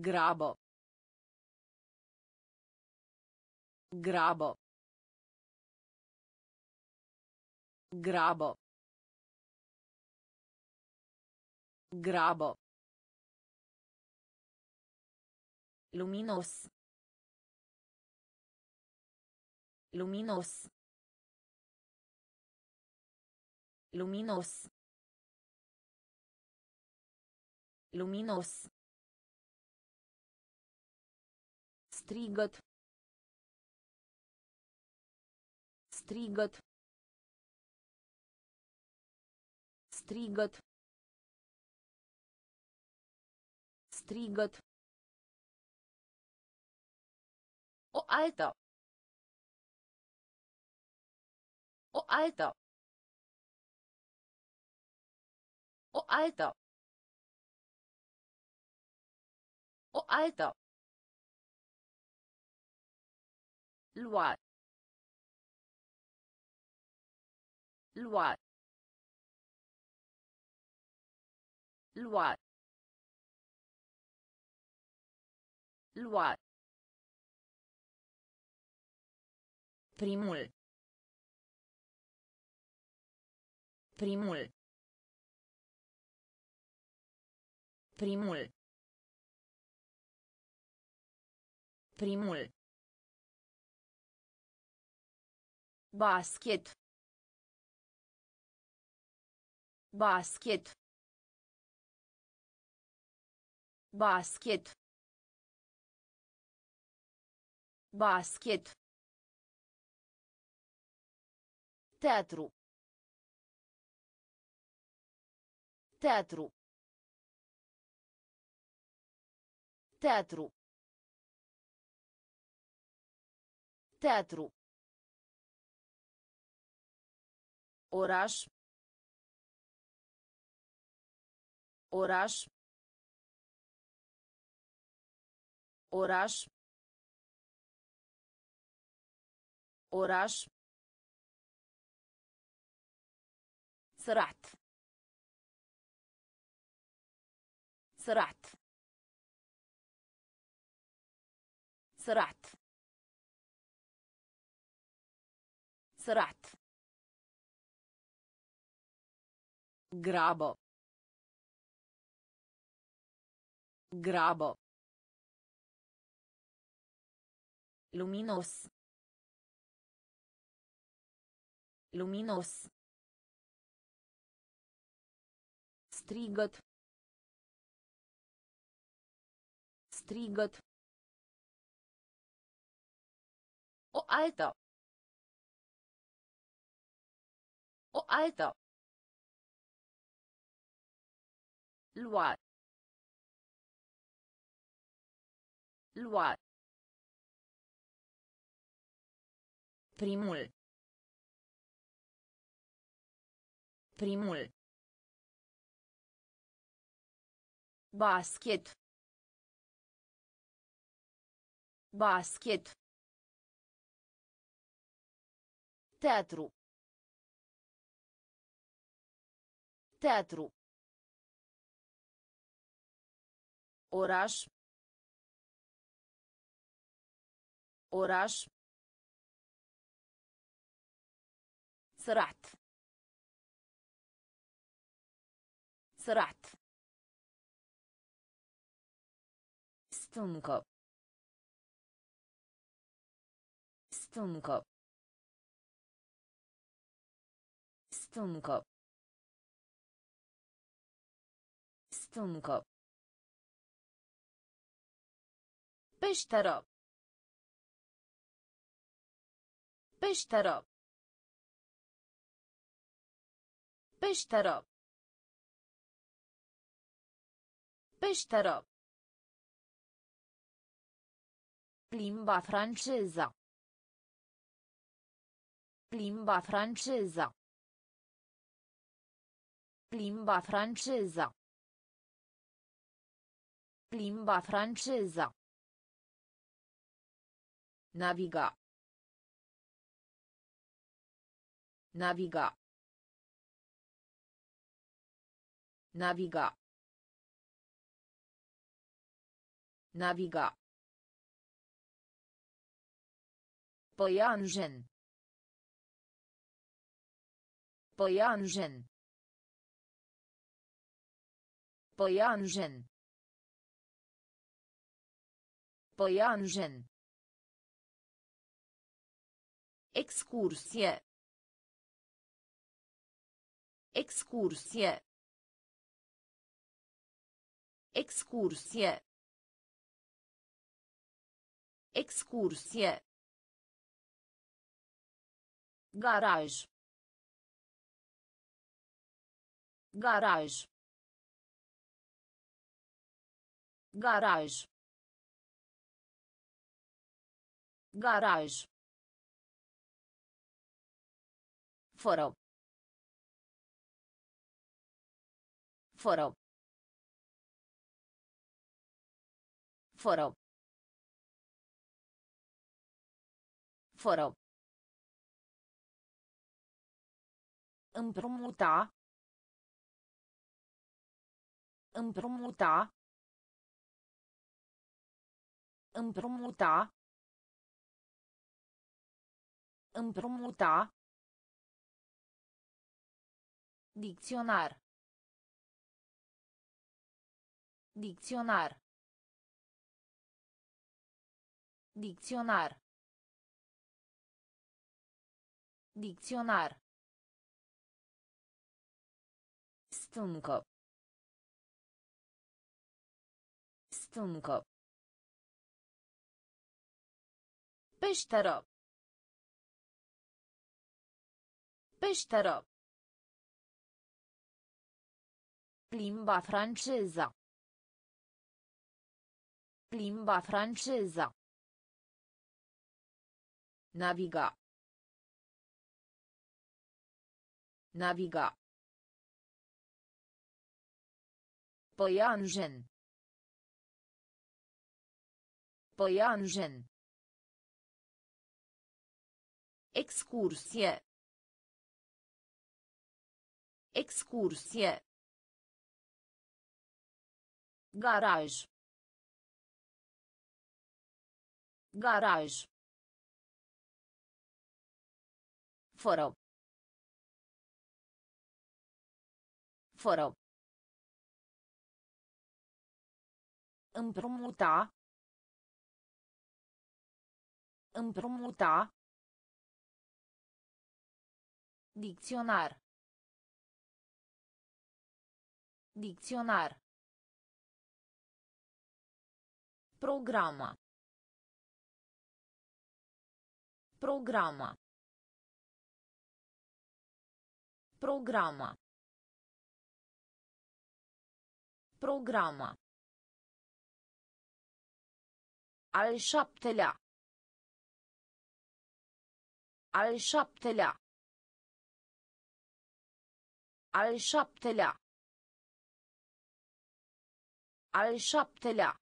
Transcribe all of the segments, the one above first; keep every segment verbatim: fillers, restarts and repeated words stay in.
Grabă. Grabă. Grabă. Grabă. Luminos. Luminos. Luminos. Luminos. Strigăt. Strigăt. Strigăt. Strigăt. O altă. O altă. O altă. O altă. Lua. Lua. Lua. Lua. Primul. Primul. Primul. Primul. Basket. Basket. Basket. Basket. Teatru. Teatru. Teatru. Teatru. Oraș. Oraș. Oraș. Oraș. سرعت. سرعت. سرعت. سرعت. Grabă. Grabă. Luminos. Luminos. Strigăt. Strigăt. O altă. O altă. Lua. Lua. Primul. Primul. Basket. Basket. Teatru. Teatru. Oraș. Oraș. سرعت. سرعت. Stâncă. Stâncă. Stâncă. Stâncă. Peșteră. Peșteră. Peșteră. Peșteră. Limba franceză. Limba franceză. Limba franceză. Limba franceză. Naviga. Naviga. Naviga. Naviga. Păianjen. Păianjen. Păianjen. Păianjen. Excursie. Excursie. Excursie. Excursie. Garaj. Garaj. Garaj. Garaj. Fără. Fără. Fără. Fără. Împrumuta. Împrumuta. Împrumuta. Împrumuta. Dicționar. Dicționar. Dicționar. Dicționar. Stâncă. Stâncă. Peșteră. Peșteră. Limba franceză. Limba franceză. Naviga. Naviga. Păianjen. Păianjen. Excursie. Excursie. Garaj. Garaj. Fără. Fără. Împrumuta. Împrumuta. Dicționar. Dicționar. Programa. Programa. Programa. Programa. Al șaptelea. Al șaptelea. Al șaptelea. Al șaptelea.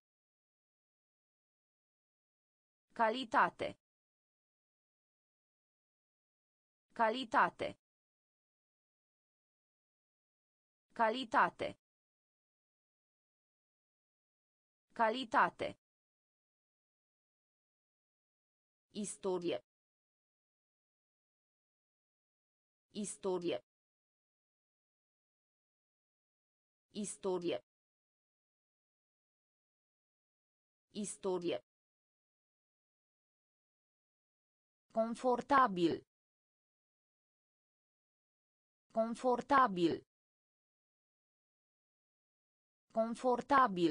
Calitate. Calitate. Calitate. Calitate. Istorie. Istorie. Istorie. Istorie. Confortabil. Confortabil. Confortabil.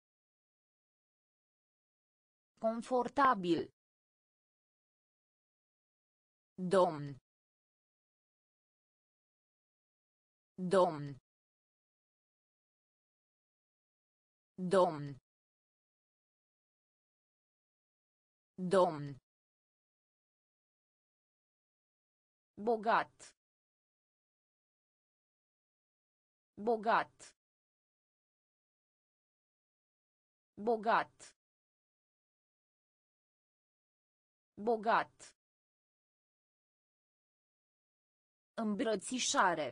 Confortabil. Domn. Domn. Domn. Domn. Bogat. Bogat. Bogat. Bogat. Îmbrățișare.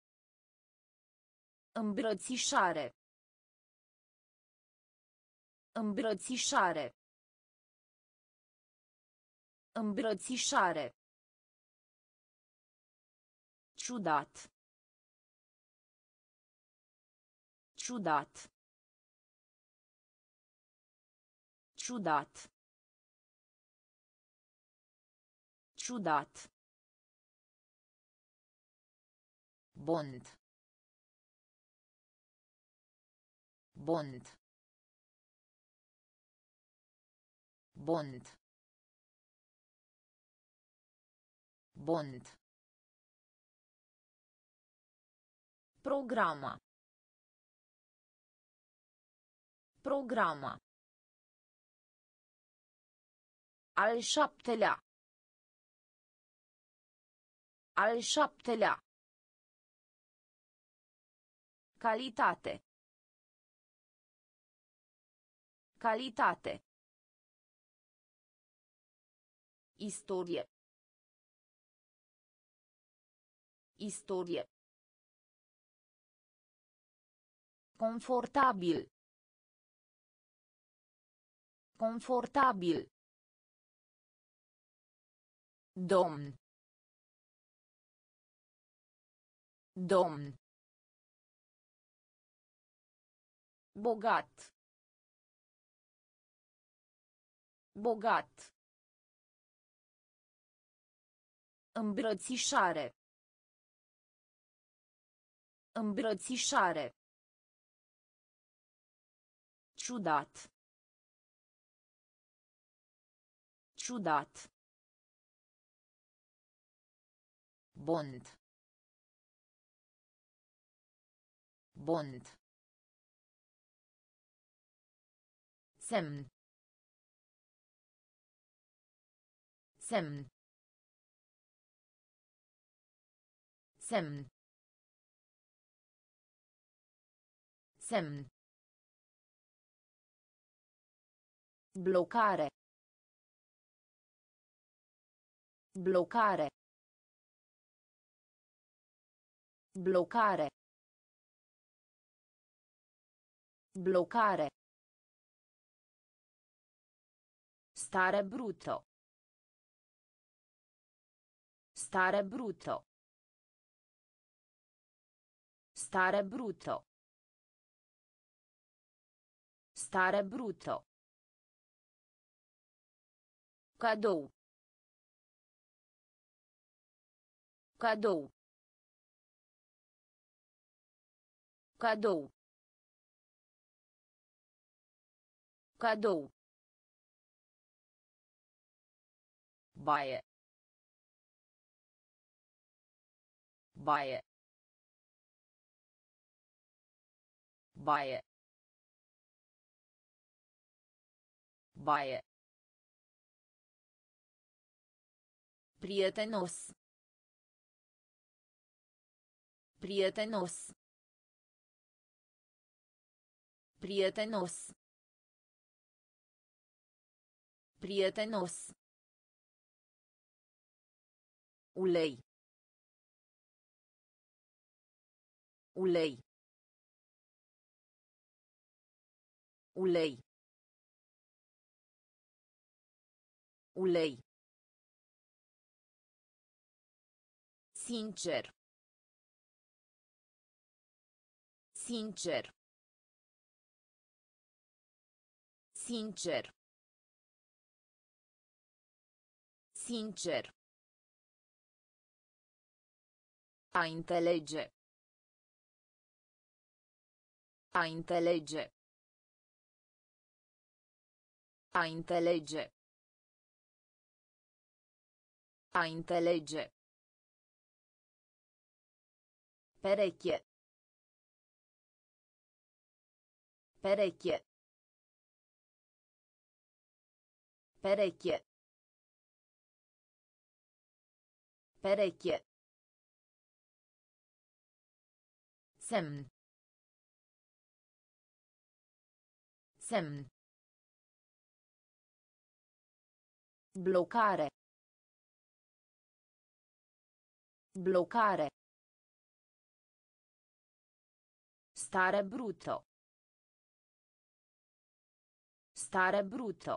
Îmbrățișare. Îmbrățișare. Îmbrățișare. Ciudat. Ciudat. Ciudat. Ciudat. Bond. Bond. Bond. Bond. Programa. Programa. Al șaptelea. Al șaptelea. Calitate. Calitate. Istorie. Istorie. Confortabil. Confortabil. Domn. Domn. Bogat. Bogat. Îmbrățișare. Îmbrățișare. Ciudat. Ciudat. Bond. Bond. Semn. Semn. Semn. Semn. Blocare. Blocare. Blocare. Blocare. Stare brutto. Stare brutto. Stare brutto. Stare brutto. Cadou. Cadou. Cadou. Cadou. Baie. Baie. Baie. Baie. Prietenos. Prietenos. Prietenos. Prietenos. Ulei. Ulei. Ulei. Ulei. Sincer. Sincer. Sincer. Sincer. A înțelege. A înțelege. A înțelege. A înțelege. Pereche. Pereche. Pereche. Pereche. Semn. Semn. Blocare. Blocare. Stare brutto. Stare brutto.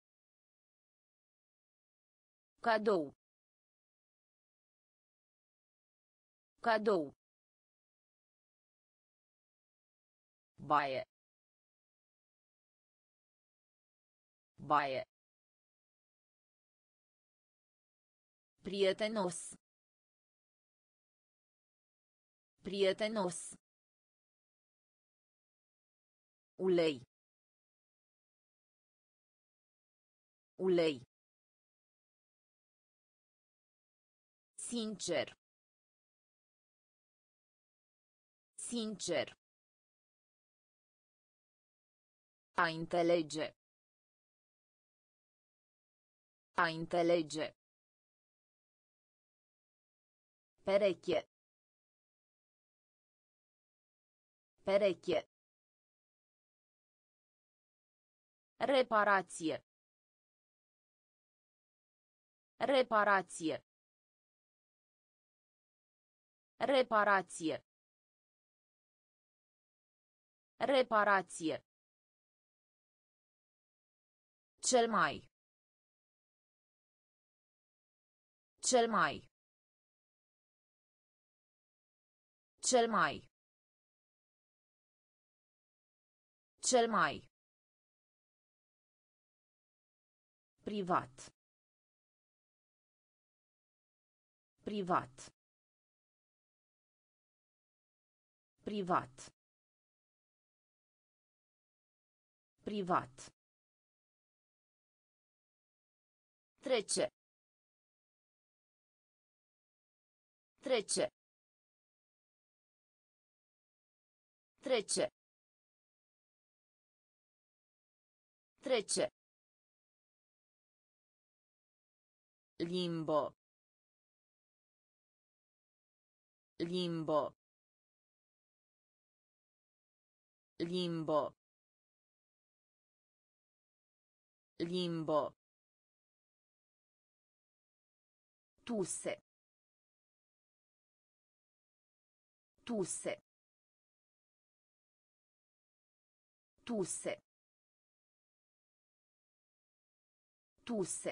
Cadou. Cadou. Baie. Baie. Prietenos. Prietenos. Ulei. Ulei. Sincer. Sincer. A înțelege. A înțelege. Pereche. Pereche. Reparație. Reparație. Reparație. Reparație. Cel mai. Cel mai. Cel mai. Cel mai. Privat. Privat. Privat. Privat. Trece. Trece. Trece. Trece. Limbo. Limbo. Limbo. Limbo. Tuse. Tuse. Tuse. Tuse.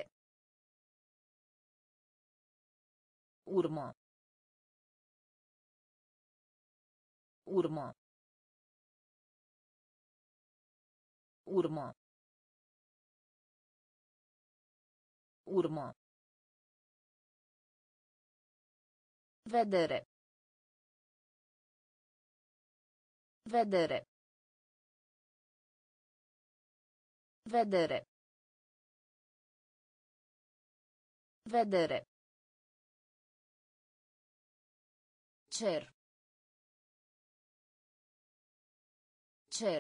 Urmă. Urmă. Urmă. Urmă. Vedere. Vedere. Vedere. Vedere. Cer. Cer.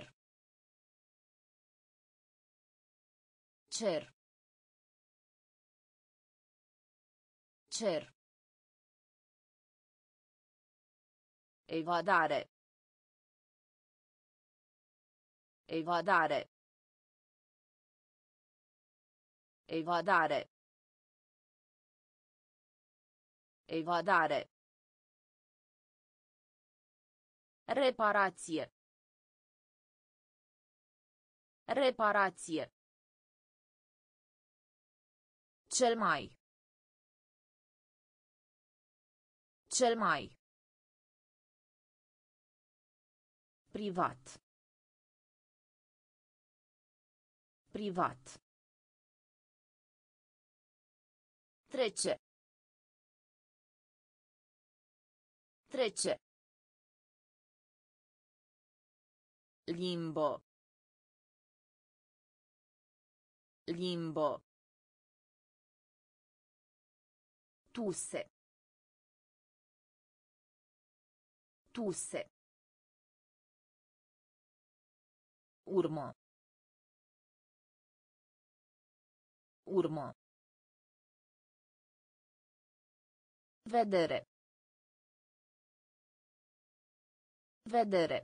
Cer. Cer. Evadare. Evadare. Evadare. Evadare. Reparație. Reparație. Cel mai. Cel mai. Privat. Privat. Trece. Trece. Limbo. Limbo. Tuse. Tuse. Urmă. Urmă. Vedere. Vedere.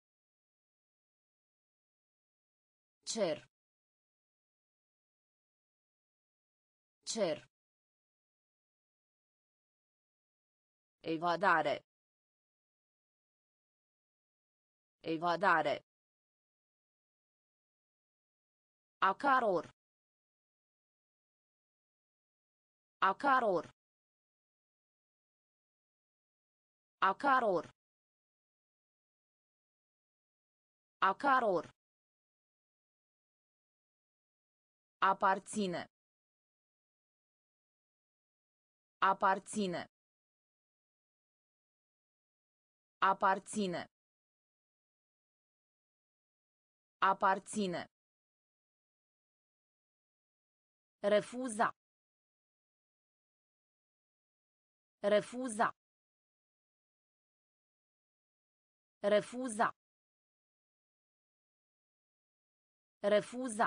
Cer. Cer. Evadare. Evadare. Acaror. Acaror. Acaror. Acaror. Aparține. Aparține. Aparține. Aparține. Refuza. Refuza. Refuza. Refuza.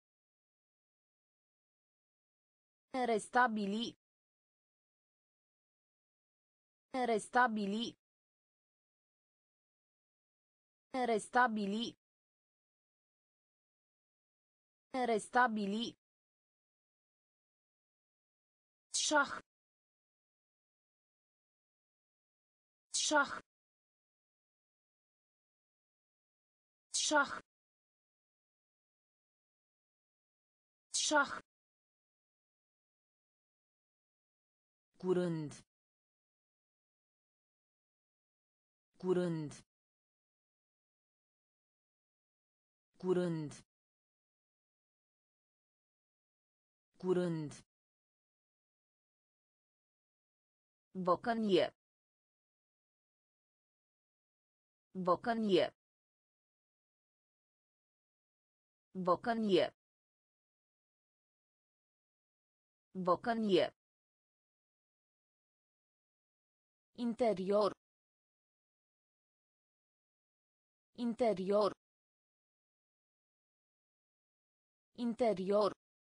Restabili. Restabili. Restabili. Restabili. Șah. Șah. Șah. Șah. Curând. Curând. Curând. Curând. Bocănie. Bocănie. Bocănie. Bocănie. Interior. Interior. Interior.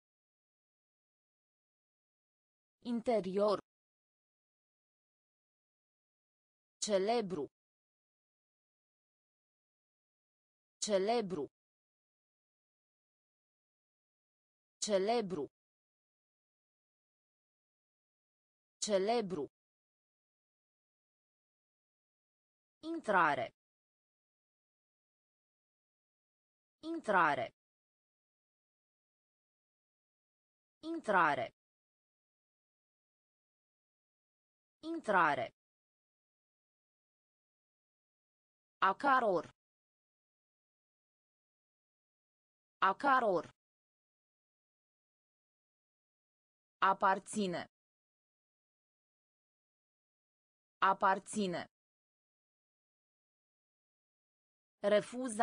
Interior. Celebru. Celebru. Celebru. Celebru. Intrare. Intrare. Intrare. Intrare. Acaror. Acaror. Aparține. Aparține. Refuza.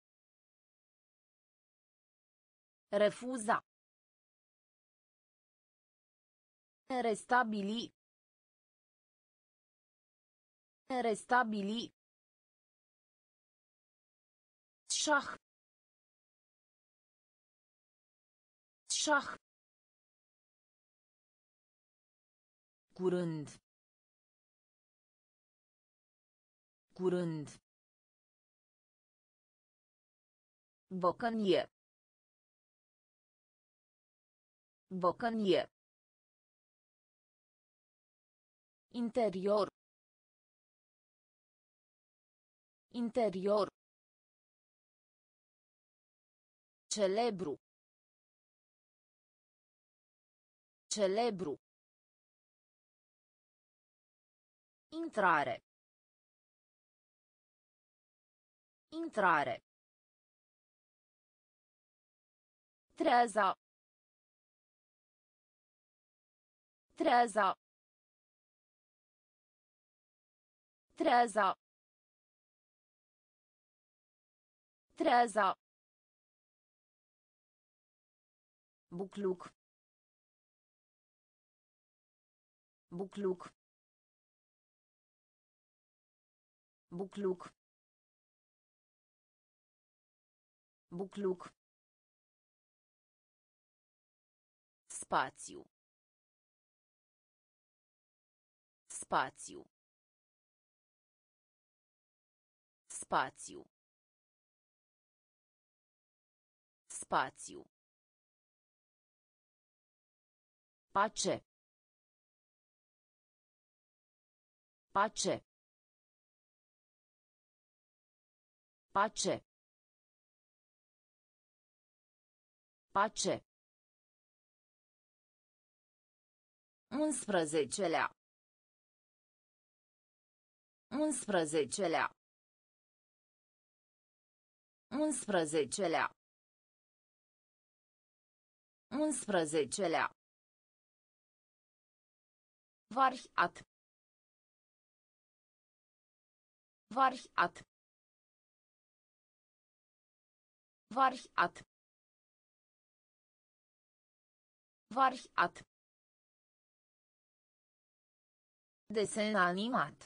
Refuza. Restabili. Restabili. Șah. Șah. Curând. Curând. Bocănie. Bocănie. Interior. Interior. Celebru. Celebru. Intrare. Intrare. Treeza. Treeza. Treeza. Treeza. Bucluc. Bucluc. Bucluc. Bucluc. Spațiu. Spațiu. Spațiu. Spațiu. Pace. Pace. Pace. Pace. Unsprezecelea. Unsprezecelea. Unsprezecelea. Unsprezecelea. Variat. Variat. Variat. Variat. Desen animat.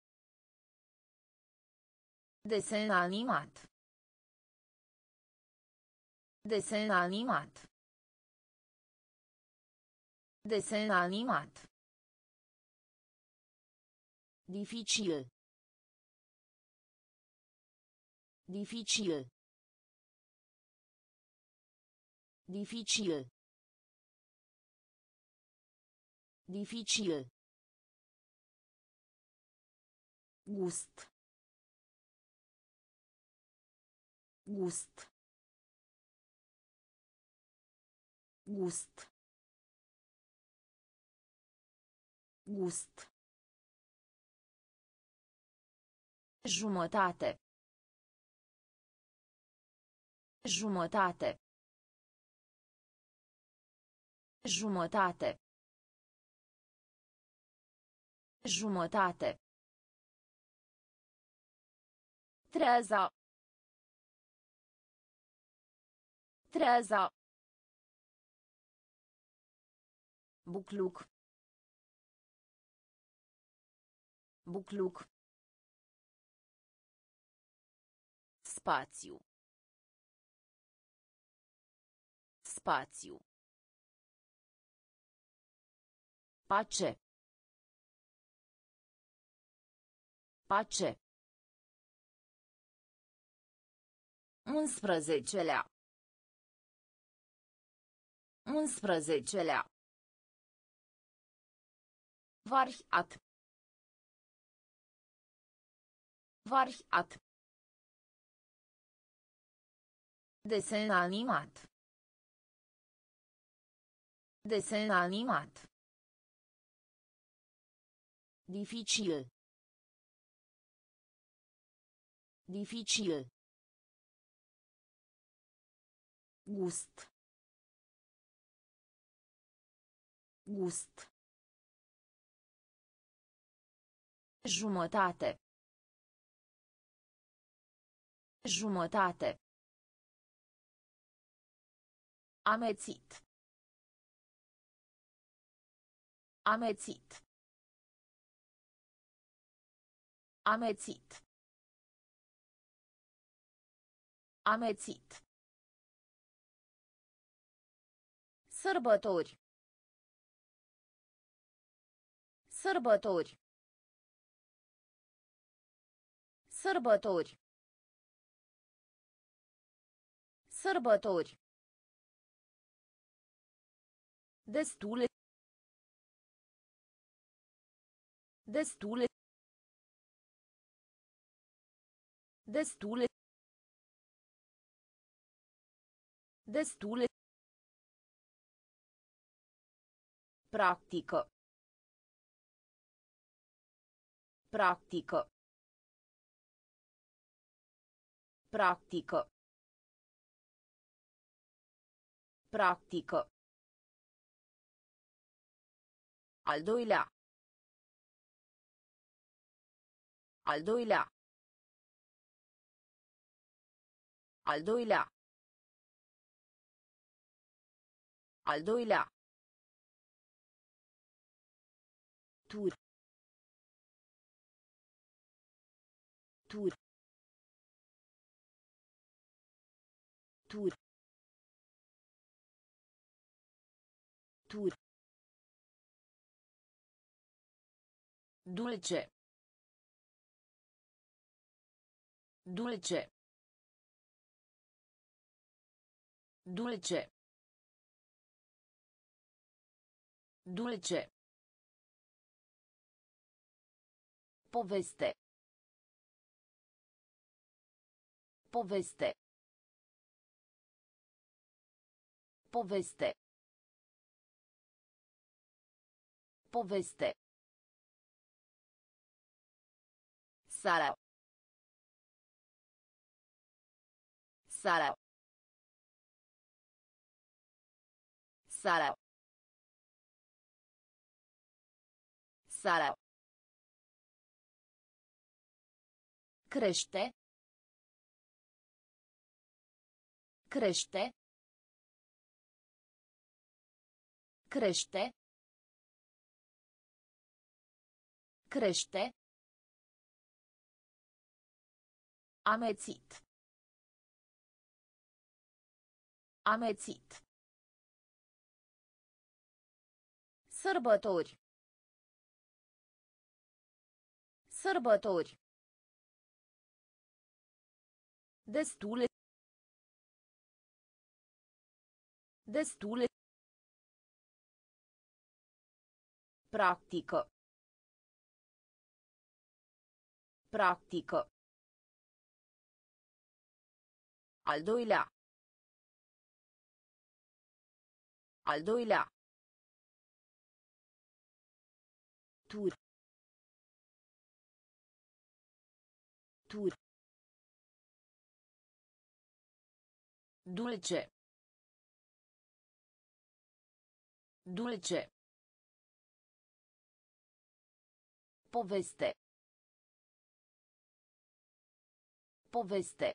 Desen animat. Desen animat. Desen animat. Dificil. Dificil. Dificil. Dificil. Gust. Gust. Gust. Gust. Jumătate. Jumătate. Jumătate. Jumătate. Treza. Treza. Bucluc. Bucluc. Spațiu. Spațiu. Pace. Pace. Unsprezecelea. Unsprezecelea. Variat. Variat. Desen animat. Desen animat. Dificil. Dificil. Gust. Gust. Jumătate. Jumătate. Amețit. Amețit. Amețit. Amețit. Sărbători. Sărbători. Sărbători. Sărbători. Destule. Destule. Destule. Destule. Practică. Practică. Practică. Practică. Al doilea. Al doilea. Al doilea. Al doilea. Tur. Tur. Tur. Tur. Dulce. Dulce. Dulce. Dulce. Poveste. Poveste. Poveste. Poveste. Sara. Sara. Sara. Sara. Crește. Crește. Crește. Crește. Amețit. Amețit. Sărbători. Sărbători. Destule. Destule. Practică. Practică. Al doilea. Al doilea. Tur. Tur. Dulce. Dulce. Poveste. Poveste.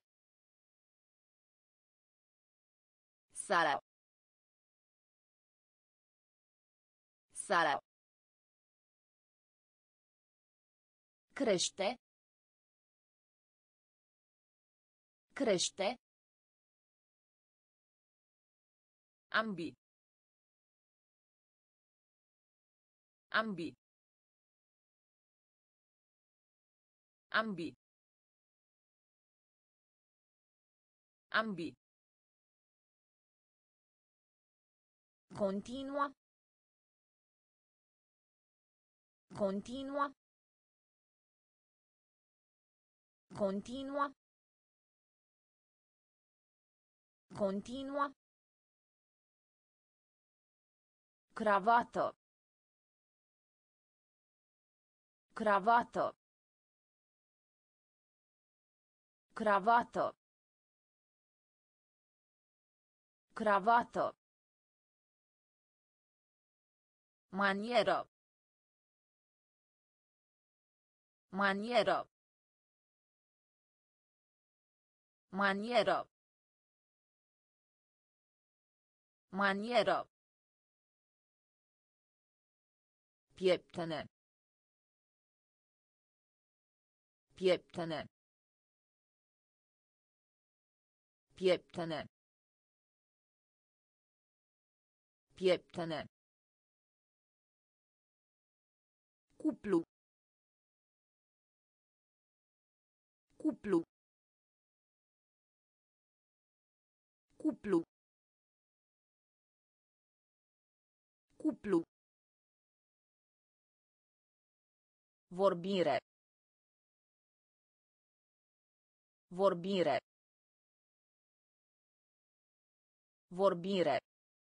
Sara. Sara. Crește. Crește. Ambi. Ambi. Ambi. Ambi. Continua. Continua. Continua. Continua. Cravată. Cravată. Cravată. Cravată. Manieră. Manieră. Manieră. Manieră. Pieptene. Pieptene. Pieptene. Pieptene. Cuplu. Cuplu. Cuplu. Cuplu. Vorbire. Vorbire. Vorbire.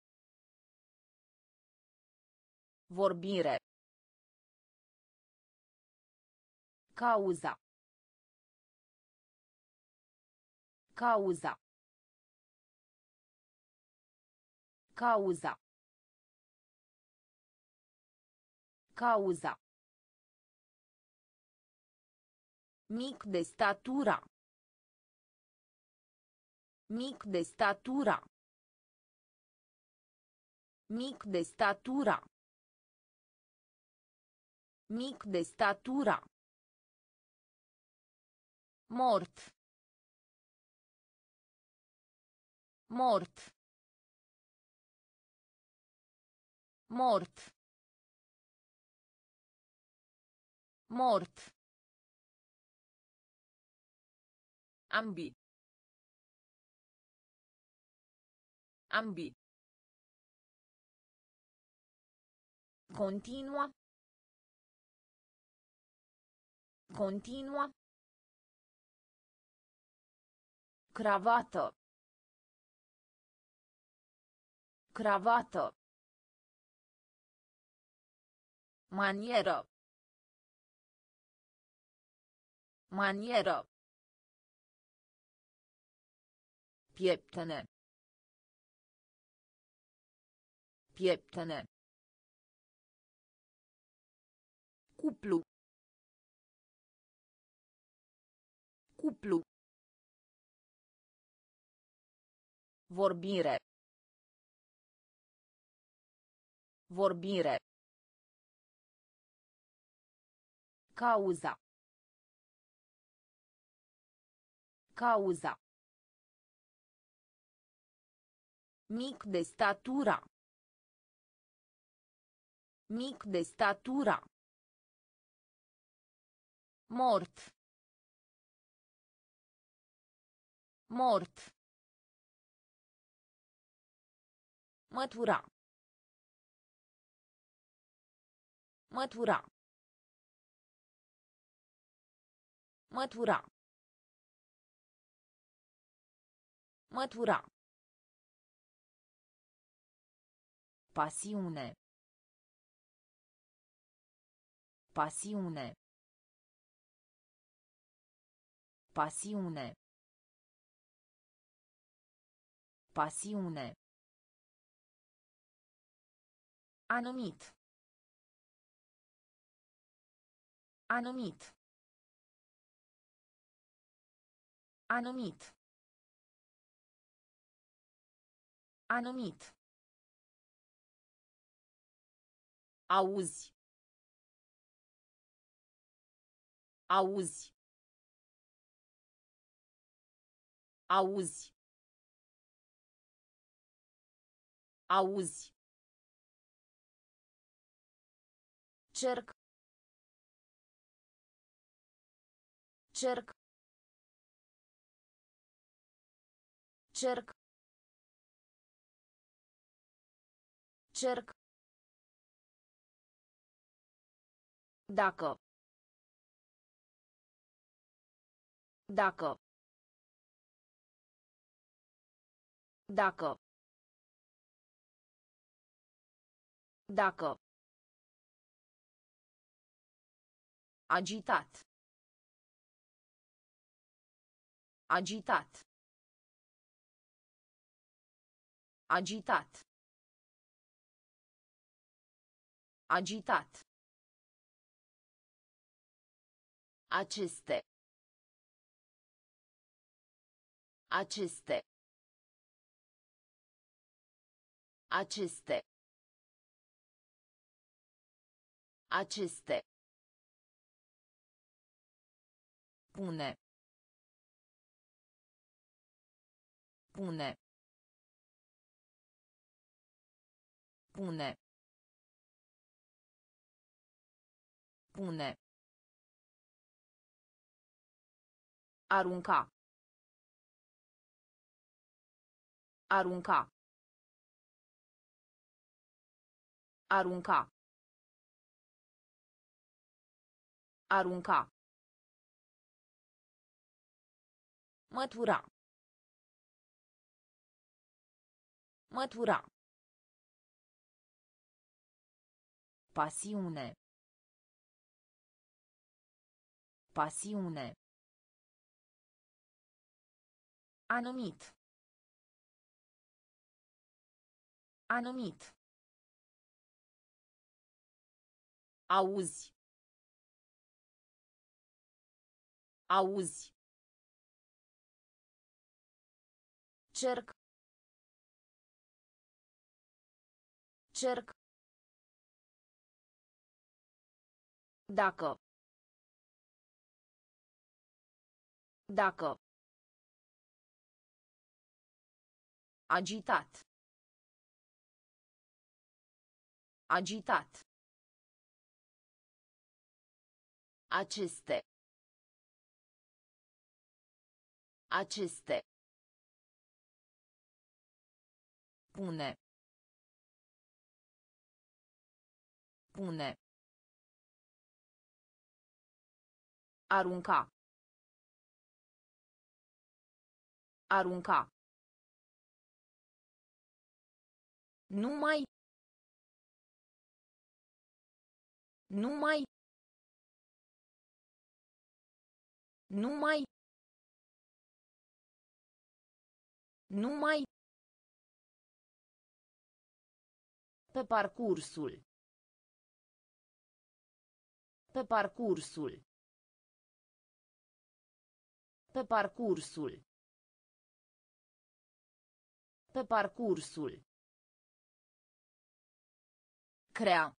Vorbire. Cauza. Cauza. Cauza. Cauza. Mic de statura. Mic de statura. Mic de statura. Mic de statura. Mort. Mort. Mort. Mort. Ambi. Ambi. Continua. Continua. Cravată. Cravată. Manieră. Manieră. Pieptene. Pieptene. Cuplu. Cuplu. Vorbire. Vorbire. Cauza. Cauza. Mic de statura. Mic de statura. Mort. Mort. Mătura. Mătura. Mătura. Mătura. Pasiune. Pasiune. Pasiune. Pasiune. Anumit. Anumit. Anumit. Anumit. Auzi. Auzi. Auzi. Auzi. Cerc. Cerc. Cerc. Cerc. Dacă. Dacă. Dacă. Dacă. Agitat. Agitat. Agitat. Agitat. Aceste. Aceste. Aceste. Aceste. Pune. Pune. Pune. Pune. Arunca. Arunca. Arunca. Arunca. Mătura. Mătura. Pasiune. Pasiune. Anumit. Anumit. Auzi. Auzi. Cerc. Cerc. Dacă. Dacă. Agitat. Agitat. Aceste. Aceste. Pune. Pune. Arunca. Arunca. Numai. Numai. Numai. Numai. Pe parcursul. Pe parcursul. Pe parcursul. Pe parcursul. Crea.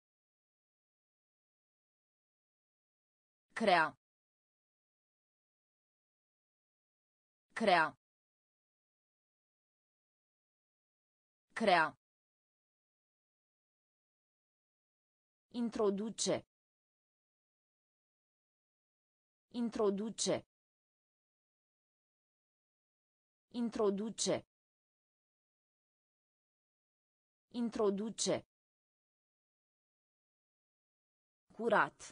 Crea. Crea. Crea. Introduce. Introduce. Introduce. Introduce. Curat.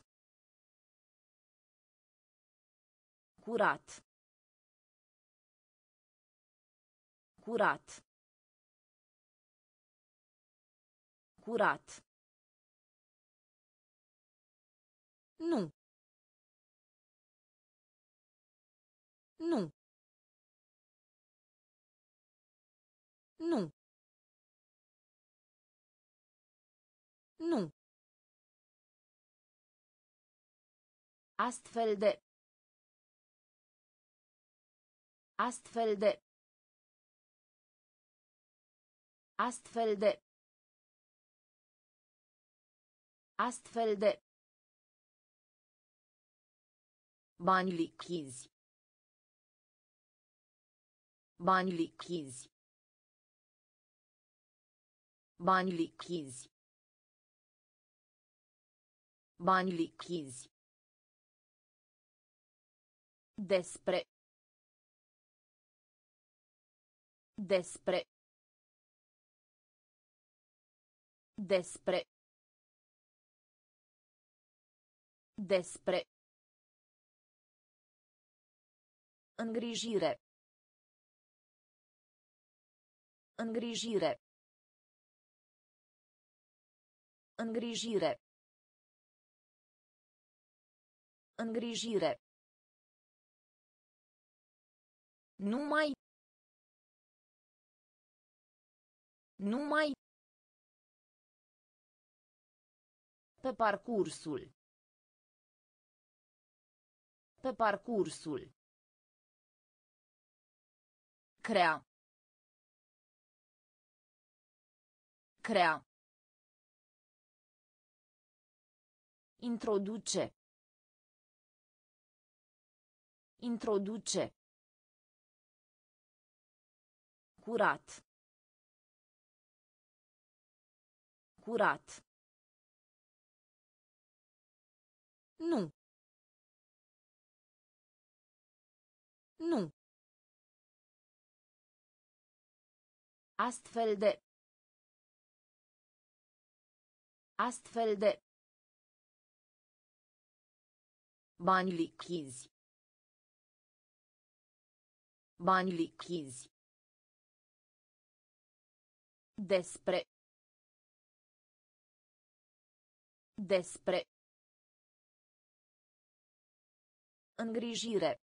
Curat. Curat. Curat. Nu. Nu. Nu. Nu. Astfel de. Astfel de. Astfel de. Astfel de. Bani lichizi. Bani lichizi. Bani lichizi. Bani lichizi. Despre. Despre. Despre. Despre. Îngrijire. Îngrijire. Îngrijire. Îngrijire. Numai. Numai. Pe parcursul. Pe parcursul. Crea. Crea. Introduce. Introduce. Curat. Curat. Nu. Nu. Astfel de. Astfel de. Bani lichizi. Bani lichizi. Despre. Despre. Îngrijire.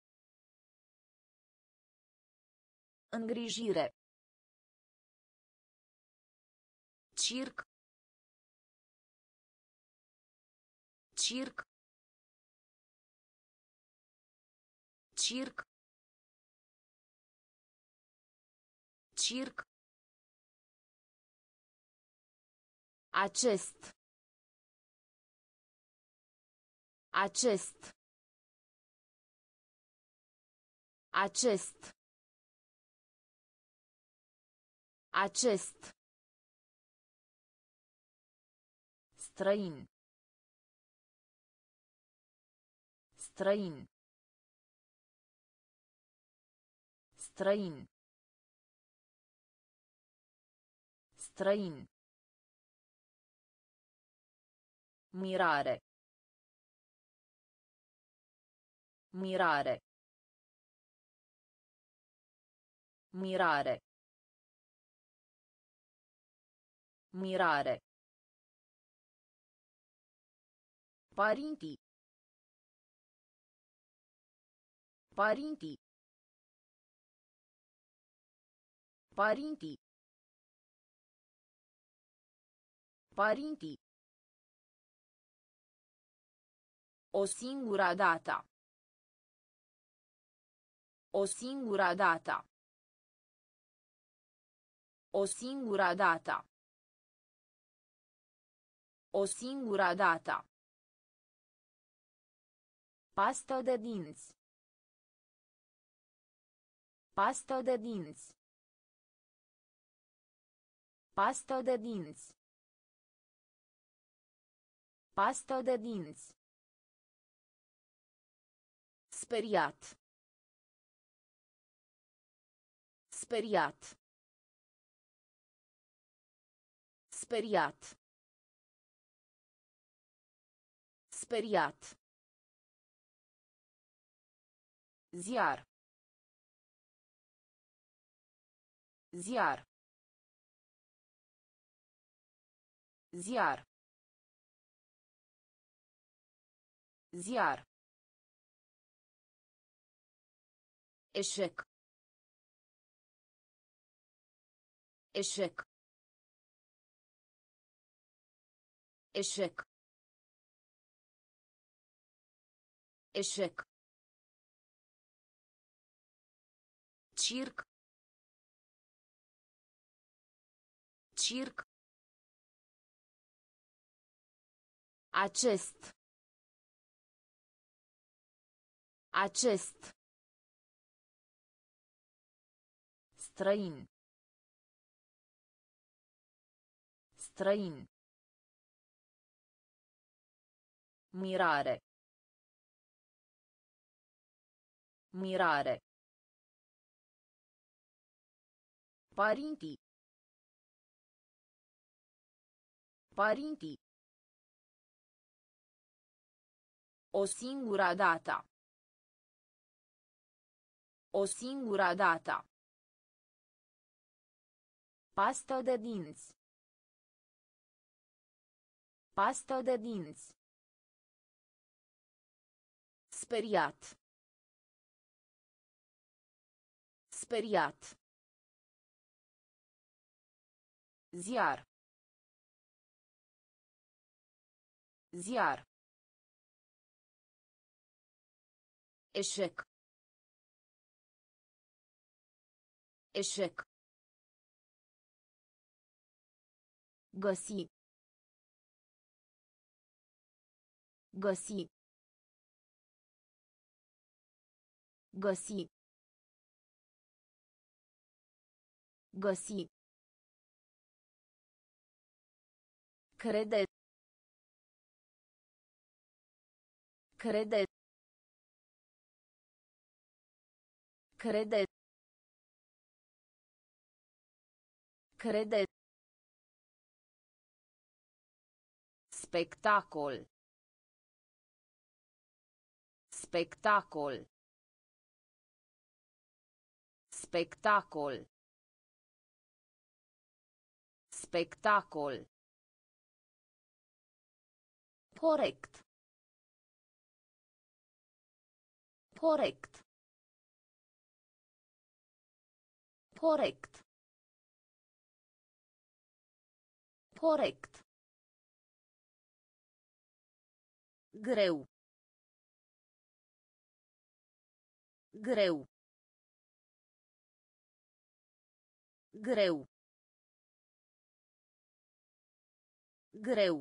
Îngrijire. Circ. Circ. Circ. Circ. Acest. Acest. Acest. Acest. Străin. Străin. Străin. Străin. Mirare. Mirare. Mirare. Mirare. Părinții. Părinții. Părinții. Părinții. O singură dată. O singură dată. O singură dată. O singură dată. Pastă de dinți. Pastă de dinți. Pastă de dinți. Pastă de dinți. Speriat. Speriat. Speriat. Speriat. Ziar. Ziar. Ziar. Ziar. Eșec. Eșec. Eșec. Eșec. Circ. Circ. Acest. Acest. Străin. Străin. Mirare. Mirare. Părinții. Părinții. O singură dată. O singură dată. Pastă de dinți. Pastă de dinți. Speriat. Speriat. Ziar. Ziar. Eșec. Eșec. Găsi. Găsi. Găsi. Găsi. Crede. Crede. Crede. Crede. Spectacol. Spectacol. Spectacol. Spectacol. Corect. Corect. Corect. Corect. Greu. Greu. Greu. Greu.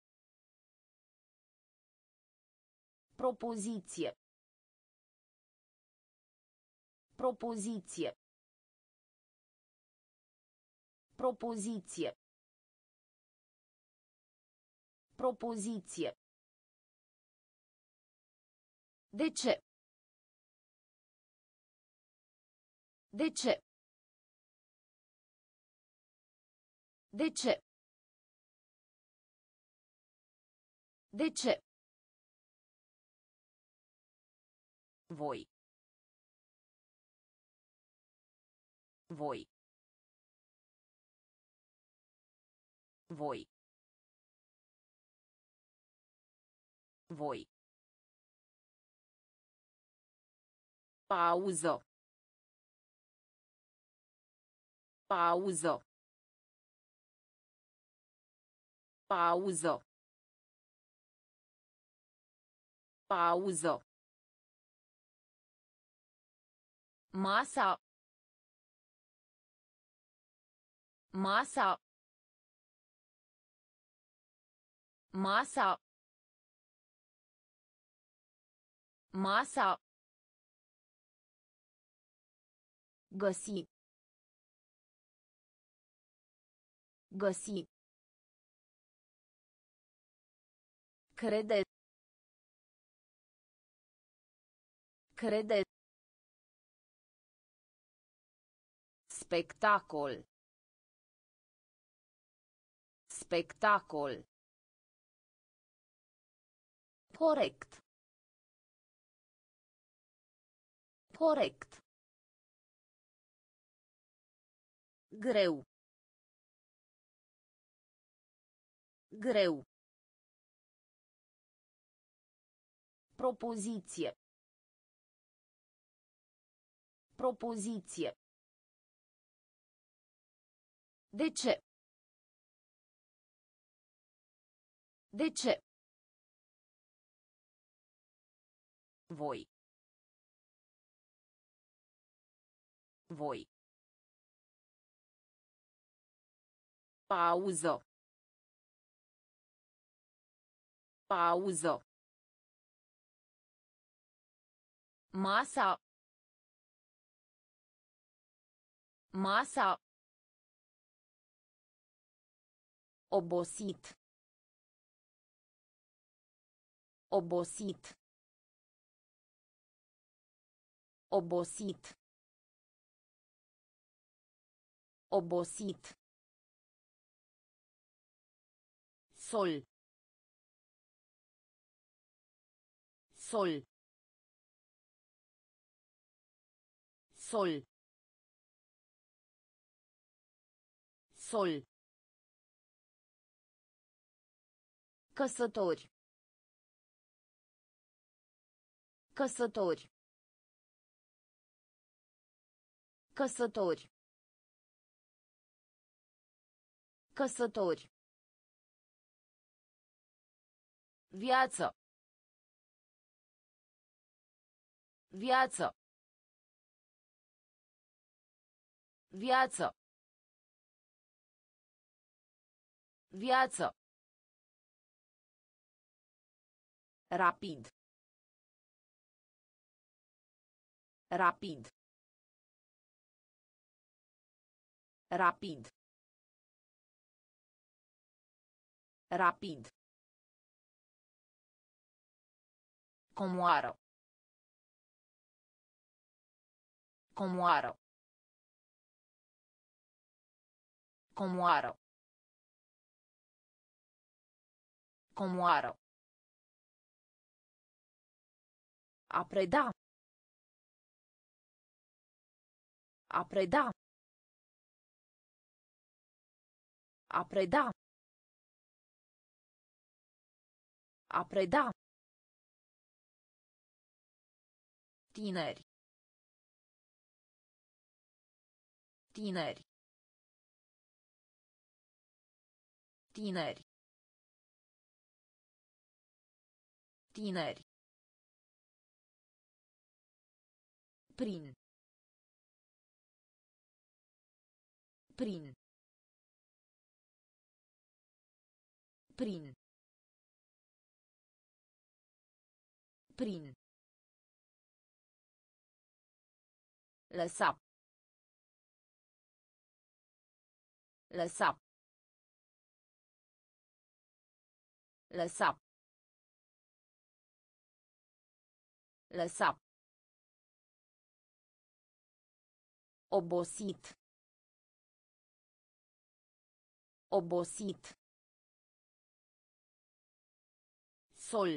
Propoziție. Propoziție. Propoziție. Propoziție. De ce? De ce? De ce? De ce? Voi. Voi. Voi. Voi. Pauză. Pauză. Pauză. Pauză. Masa. Masa. Masa. Masa. Găsi. Găsi. Crede. Crede. Spectacol. Spectacol. Corect. Corect. Greu. Greu. Propoziție. Propoziție. De ce? De ce? Voi. Voi. Pauză. Pauză. Masa. Masa. Obosit. Obosit. Obosit. Obosit. Sol. Sol. Sol. Sol. Căsători. Căsători. Căsători. Căsători. Viață. Viață. Viață. Viață. Rapid. Rapid. Rapid. Rapid. Comoară. Comoară. Comoară. Comoară. A preda. A preda. A preda. A preda. Tineri. Tineri. Tineri. Tineri. Prin. Prin. Prin. Prin. Lăsa. Lăsa. Lăsa. Lăsa. Obosit. Obosit. Sol.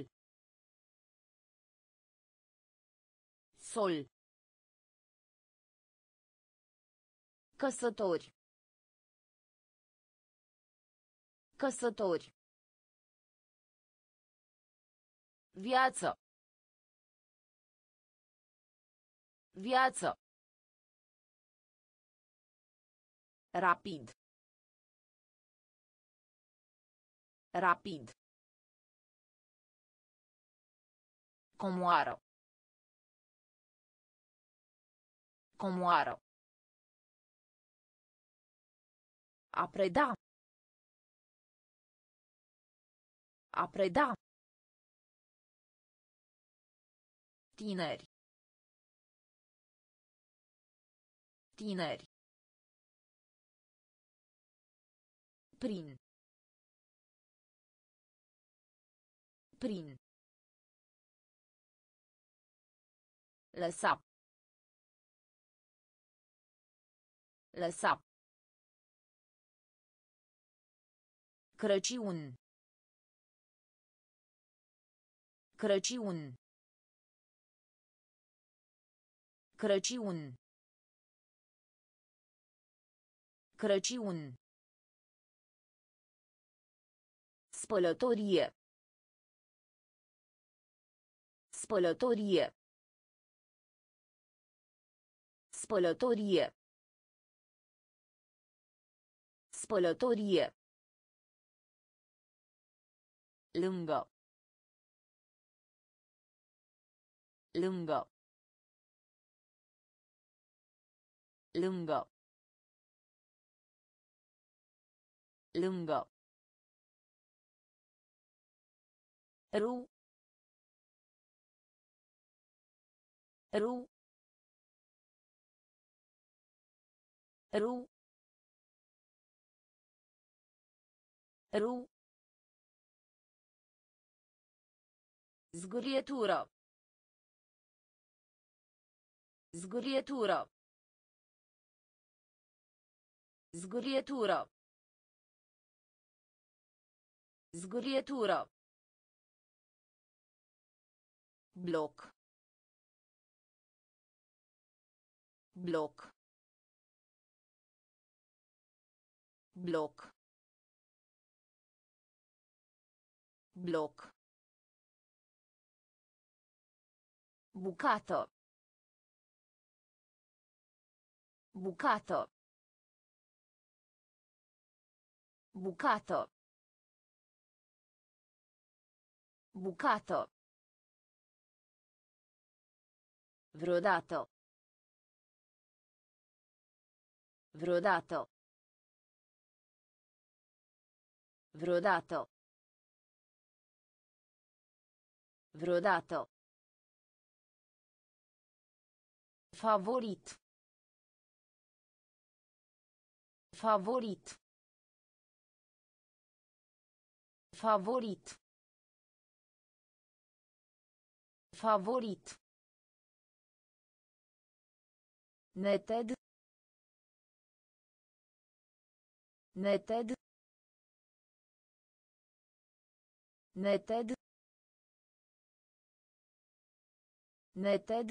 Sol. Căsători. Căsători. Viață. Viață. Rapid. Rapid. Comoară. Comoară. A preda. A preda. Tineri. Tineri. Prin. Prin. Lăsa. Lăsa. Crăciun. Crăciun. Crăciun. Crăciun. Spălătorie. Spălătorie. Spălătorie. Spălătorie. Lângă. Lângă. Lângă. Lângă. Ru. Ru. Ru. Ru. Zgârietură. Zgârietură. Zgârietură. Zgârietură. Bloc. Bloc. Bloc. Bloc. Bucată. Bucată. Bucată. Bucată. Vreodată. Vreodată. Vreodată. Vreodată. Favorit. Favorit. Favorit. Favorit. Neted. Neted. Neted. Neted.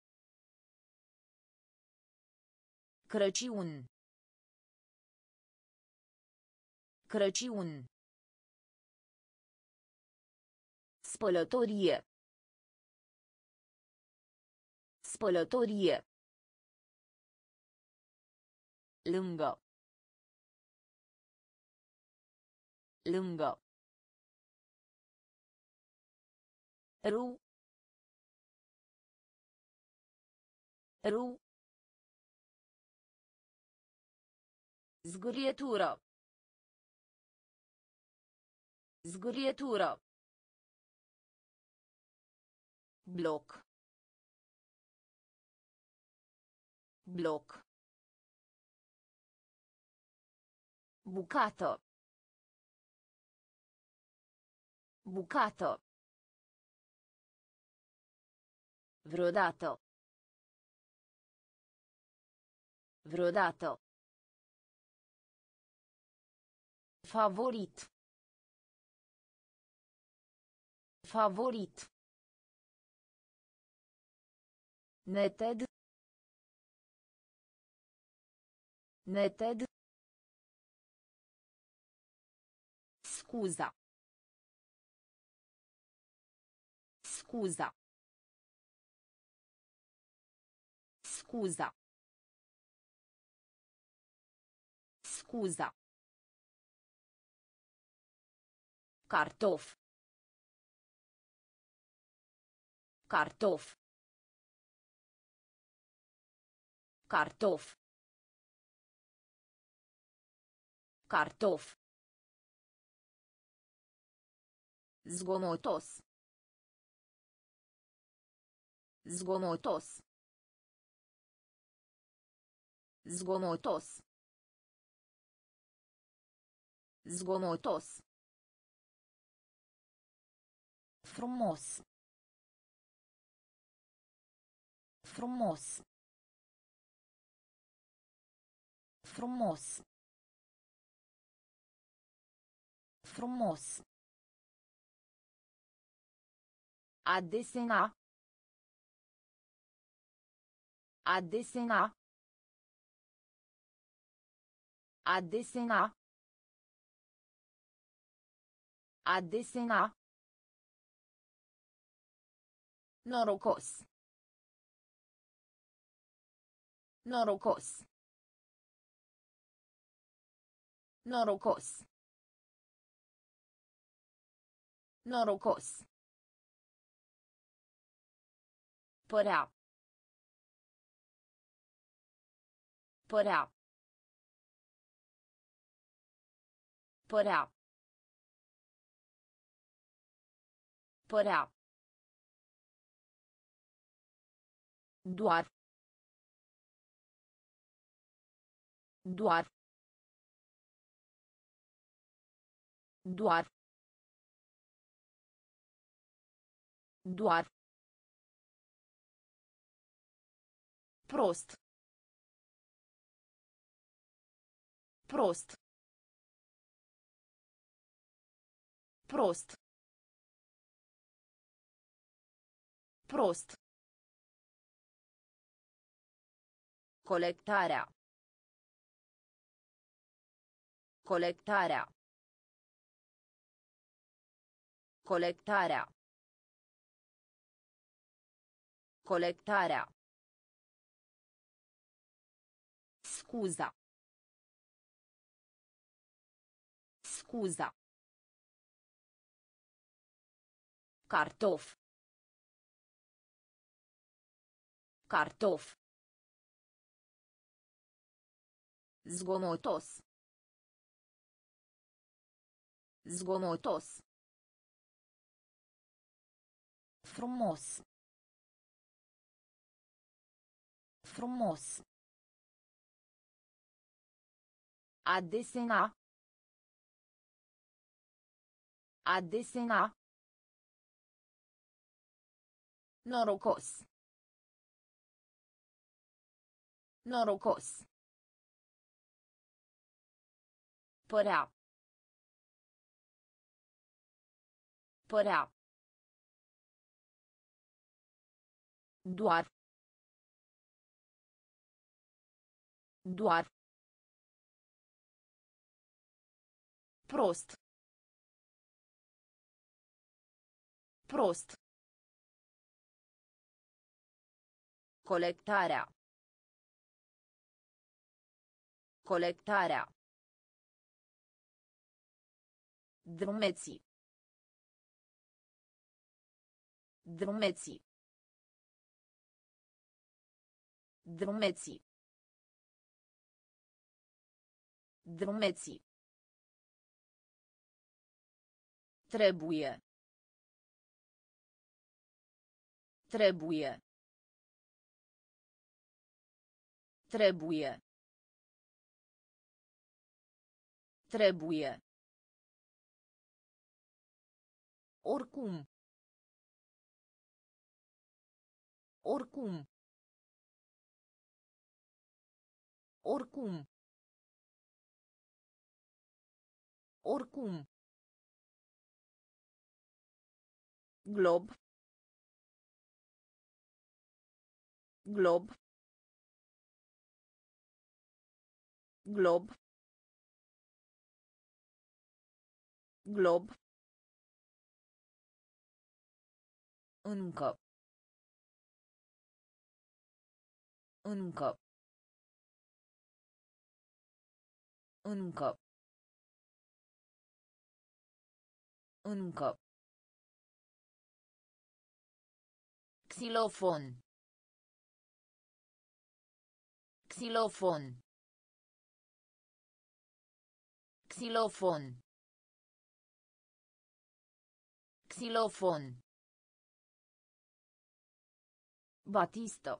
Crăciun. Crăciun. Spălătorie. Spălătorie. Lângă. Lângă. Ru. Ru. Zgârietură. Zgârietură. Bloc. Bloc. Bucată. Bucată. Vreodată. Vreodată. Favorit. Favorit. Neted. Neted. Scuza. Scuza. Scuza. Scuza. Cartof. Cartof. Cartof. Cartof. Zgomotos. Zgomotos. Zgomotos. Zgomotos. Frumos. Frumos. Frumos. Frumos. A desena. A desena. A desena. A desena. Norocos. Norocos. Norocos. Norocos. Părea. Părea. Părea. Părea. Doar. Doar. Doar. Doar. Prost. Prost. Prost. Prost. Colectarea. Colectarea. Colectarea. Colectarea. Scuza. Scuza. Cartof. Cartof. Zgomotos. Zgomotos. Frumos. Frumos. A desena. A desena. Norocos. Norocos. Părea. Părea. Doar. Doar. Prost. Prost. Colectarea. Colectarea. Drumeții. Drumeții. Drumeții. Drumeții. Trebuie. Trebuie. Trebuie. Trebuie. Oricum. Oricum. Oricum. Oricum. Glob. Glob. Glob. Glob. Încă. Încă. Încă. Încă. Xilofon. Xilofon. Xilofon. Xilofon. Batistă.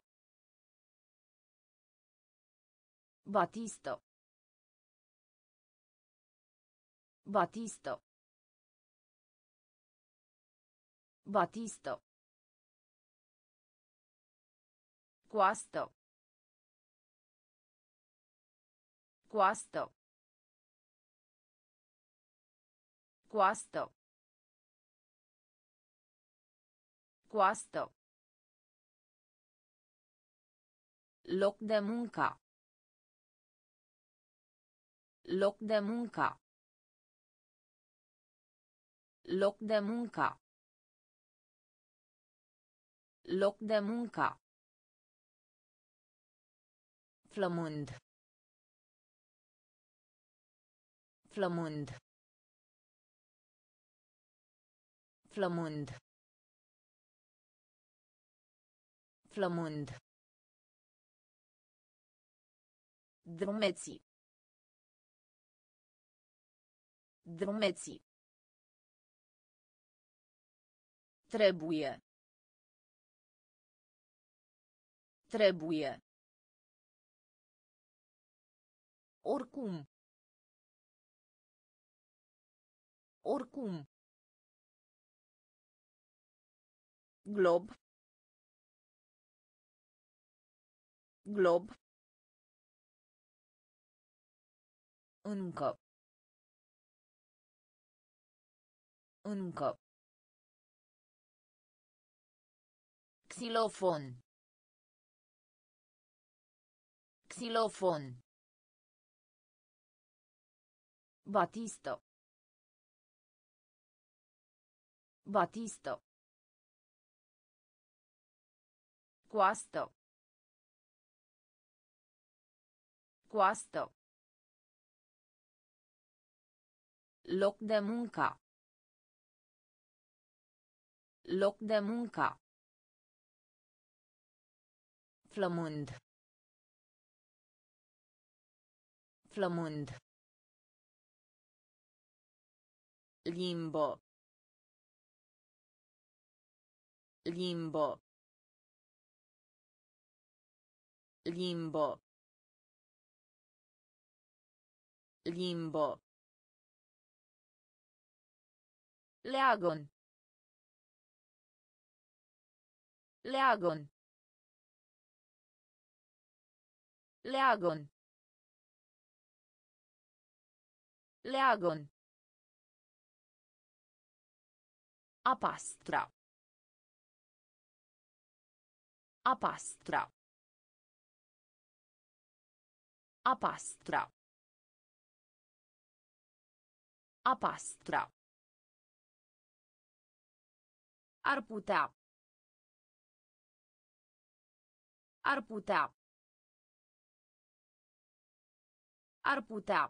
Batistă. Batistă. Batistă. Coastă. Coastă. Coastă. Coastă. Loc de muncă. Loc de muncă. Loc de muncă. Loc de muncă. Flămând. Flămând. Flămând. Flămând. Drumeții. Drumeții. Trebuie. Trebuie. Oricum. Oricum. Glob. Glob. Încă. Încă. Xilofon. Xilofon. Batistă. Batistă. Coastă. Coastă. Loc de muncă. Loc de muncă. Flămând. Flămând. Limbo. Limbo. Limbo. Limbo. Leagon. Leagon. Leagon. Leagon. A pastra. A pastra. A pastra. A pastra. Ar putea. Ar putea. Ar putea.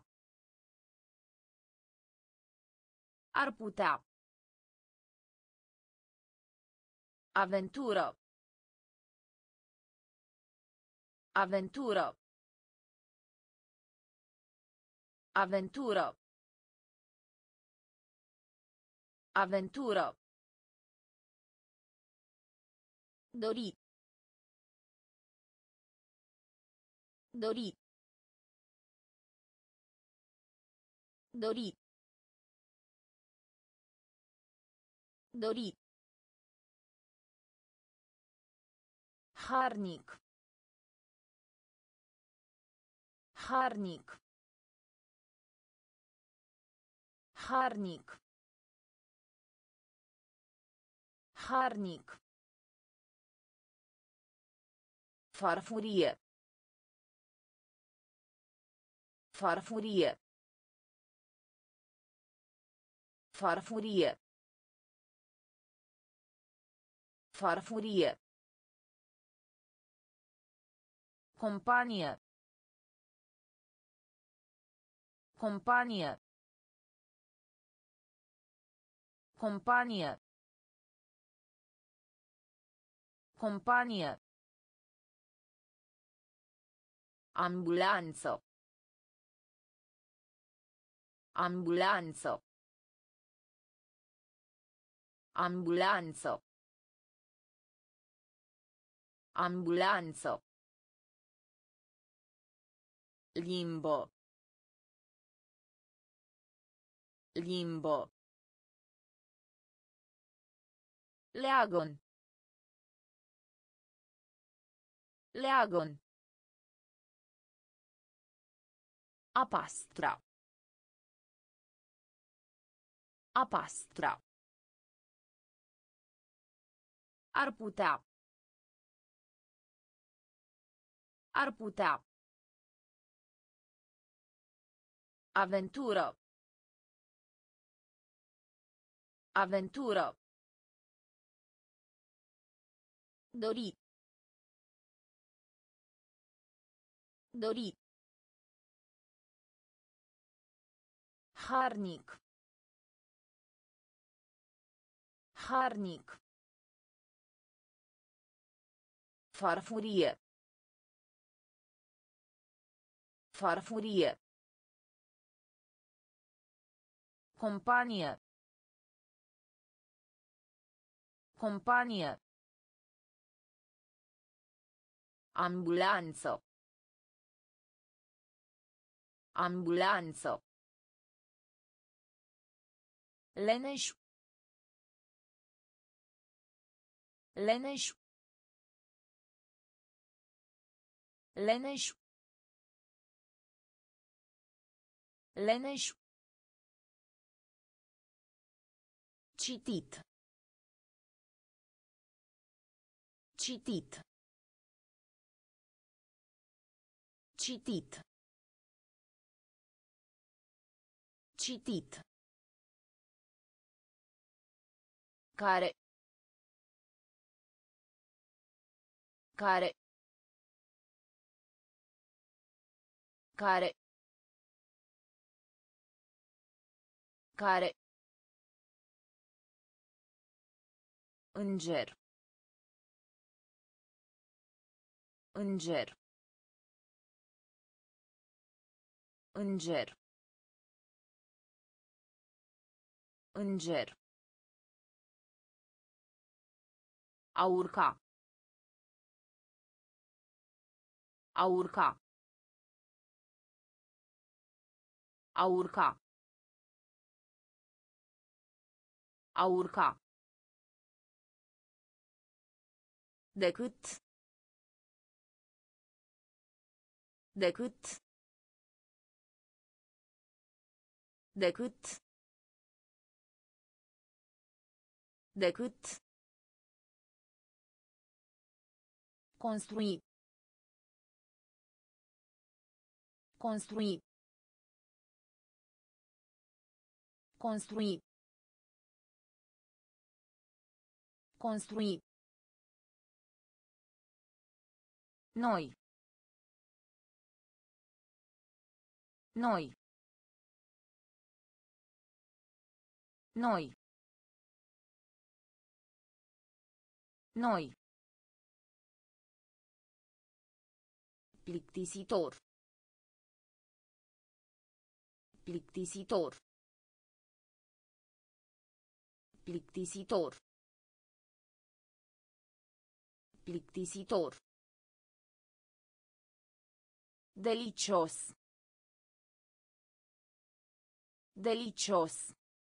Ar putea. Aventură. Aventură. Aventură. Aventură. Dori. Dori. Dori. Dori. Harnic. Harnic. Harnic. Harnic. Farfurie. Farfurie. Farfurie. Farfurie. Companie. Companie. Companie. Companie. Ambulanță. Ambulanță. Ambulanță. Ambulanță. Limbo. Limbo. Leagon. Leagon. A pastra. A pastra. Ar putea. Ar putea. Aventură. Aventură. Dori. Dori. Harnic. Harnic. Farfurie. Farfurie. Companie. Companie. Ambulanță. Ambulanță. Leneș. Leneș. Leneș. Leneș. Citit. Citit. Citit. Citit. Care. Care. Care. Care. Înger. Înger. Înger. Înger. A urca. A urca. A urca. A urca. Decât. Decât. Decât. Decât. Construi. Construi. Construi. Construi. Noi. Noi. Noi. Noi. Plictisitor. Plictisitor. Plictisitor. Plictisitor. Delicios. Delicios.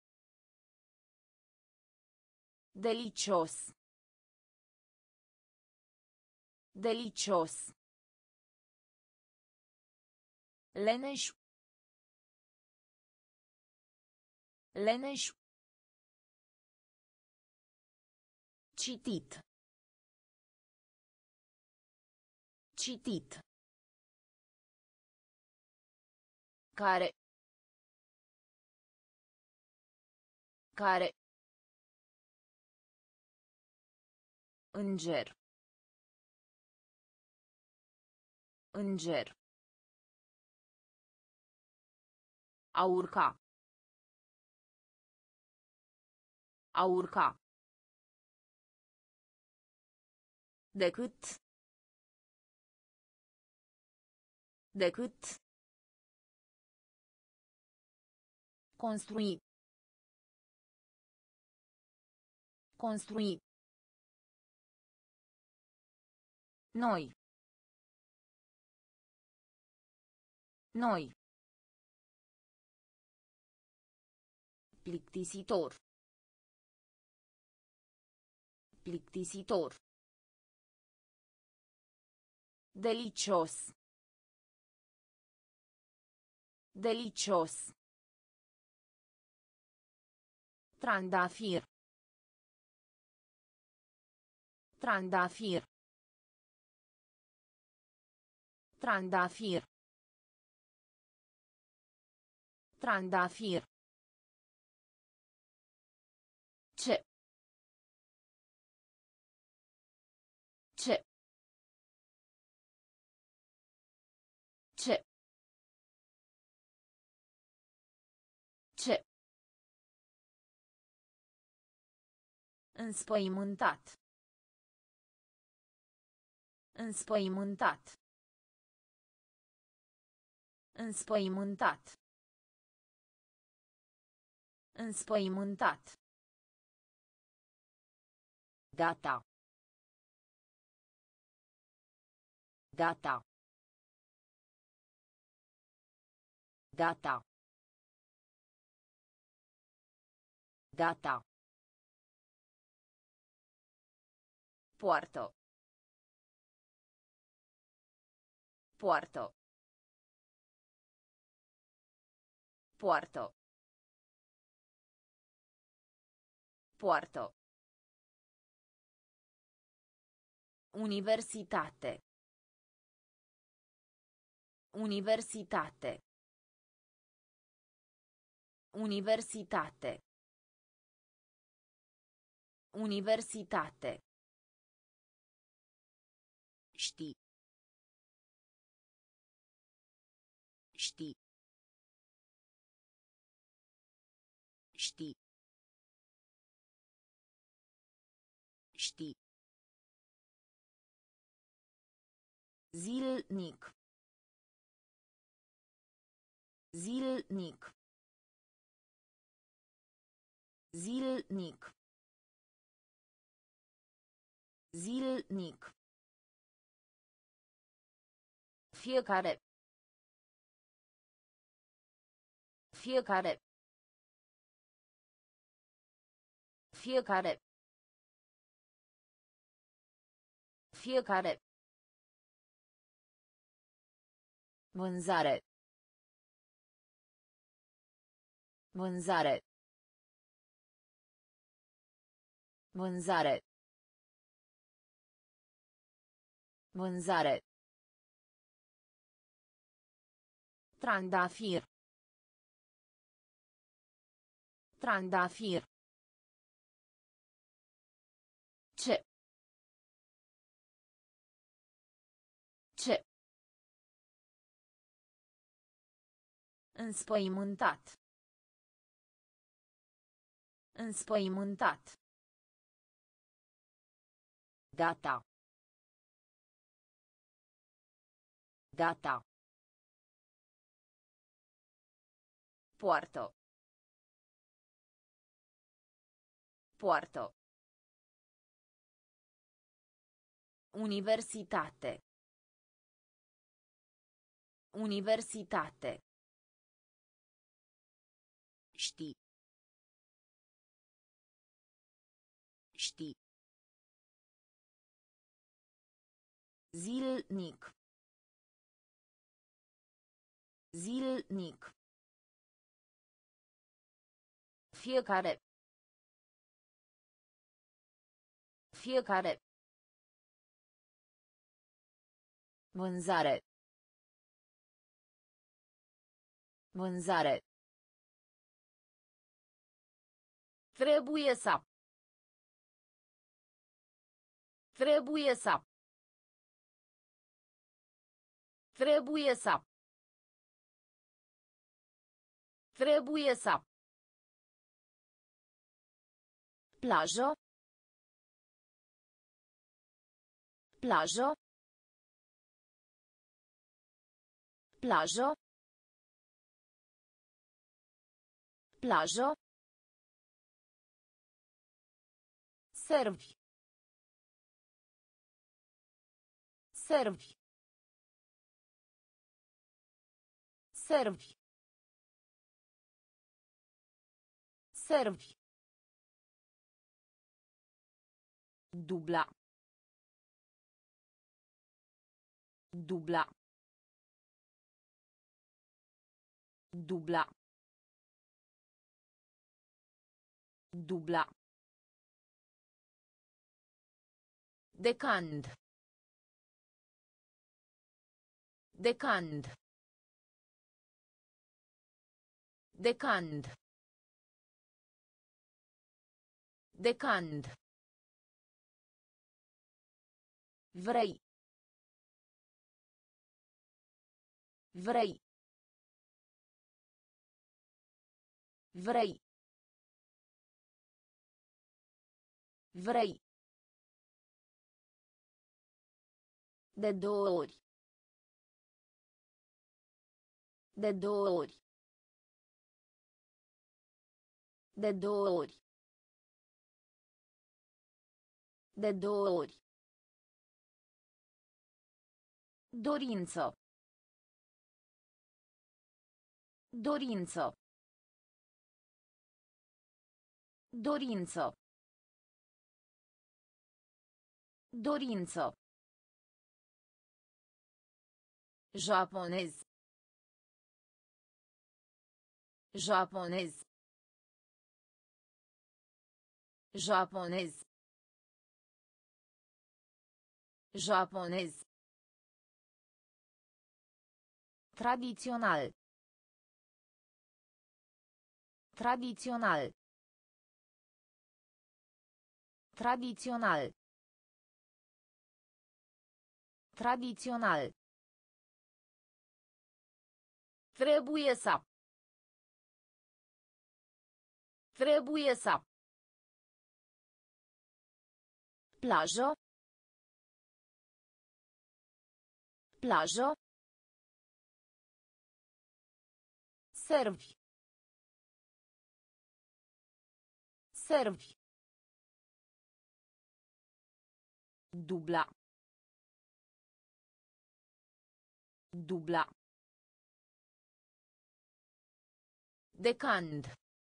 Delicios. Delicios. Leneș. Leneș. Citit. Citit. Care. Care. Înger. Înger. A urca. A urca. Decât. Decât. Construi. Construi. Noi. Noi. Plictisitor. Plictisitor. Delicios. Delicios. Trandafir. Trandafir. Trandafir. Trandafir. Ce. Ce. Ce. Ce. Înspăimântat. Înspăimântat. Înspăimântat. Înspăimântat. Data. Data. Data. Data. Poartă. Poartă. Poartă. Poartă. Universitate. Universitate. Universitate. Universitate. Știi. Știi. Știi. Știi. Zilnic. Zilnic. Zilnic. Zilnic. Fiecare. Fiecare. Fiecare. Fiecare. Vânzare. Vânzare. Vânzare. Vânzare. Trandafir. Trandafir. Ce. Ce. Înspăimântat. Înspăimântat. Data. Data. Poartă. Poartă. Universitate. Universitate. Știi. Știi. Zilnic. Zilnic. Fiecare. Fiecare. Vânzare. Vânzare. Trebuie să. Trebuie să. Trebuie să. Trebuie să. Plajă. Plajă. Plajă. Plajă. Servi. Servi. Servi. Servi. Dubla. Dubla. Dubla. Dubla. Decand. Decand. Decand. Decand. Vrei. Vrei. Vrei. Vrei. De două ori. De două ori. De două ori. De două ori. Dorință. Dorință. Dorință. Dorință. Japonez. Japonez. Japonez. Japonez. Tradițional. Tradițional. Tradițional. Tradițional. Trebuie să. Trebuie să. Plajă. Plajă. Servi. Servi. Dubla. Dubla. Decand.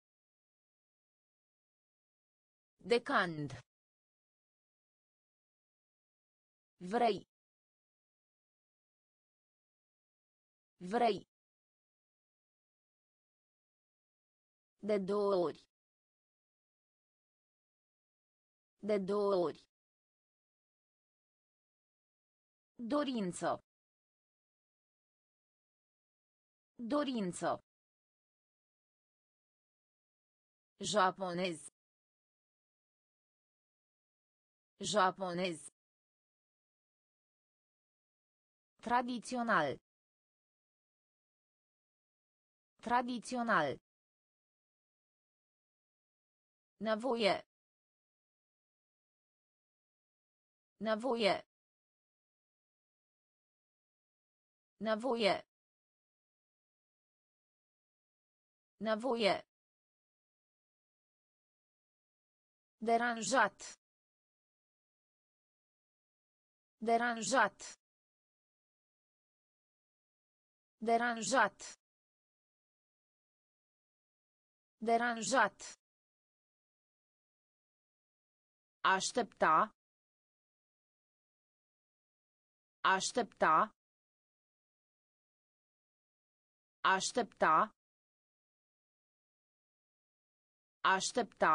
Decand. Vrei. Vrei. De două ori. De două ori. Dorință. Dorință. Japonez. Japonez. Tradițional. Tradițional. Nevoie. Nevoie. Nevoie. Nevoie. Deranjat. Deranjat. Deranjat. Deranjat. Aștepta. Aștepta. Aștepta. Aștepta.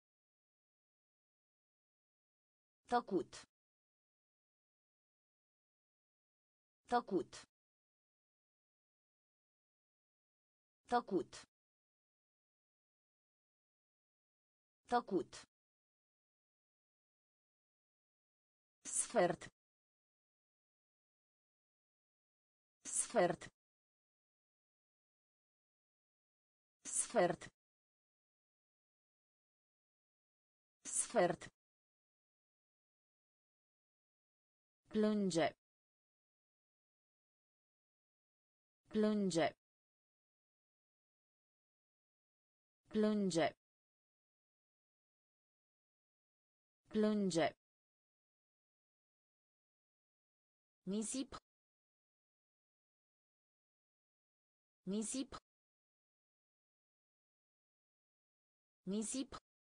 Tăcut. Tăcut. Tăcut. Tăcut. Sfert. Sfert. Sfert. Sfert. Plânge. Plânge. Plânge. Plânge. Nisip. Nisip. Nisip.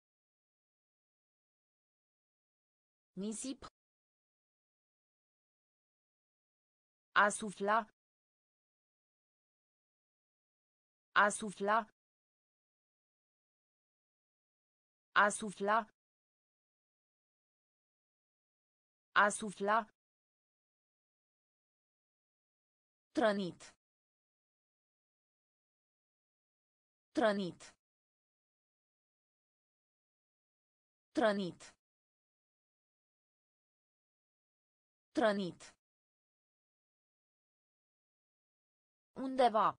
Nisip. A sufla. A sufla. A sufla. A sufla. Trănit. Trănit. Trănit. Trănit. Undeva.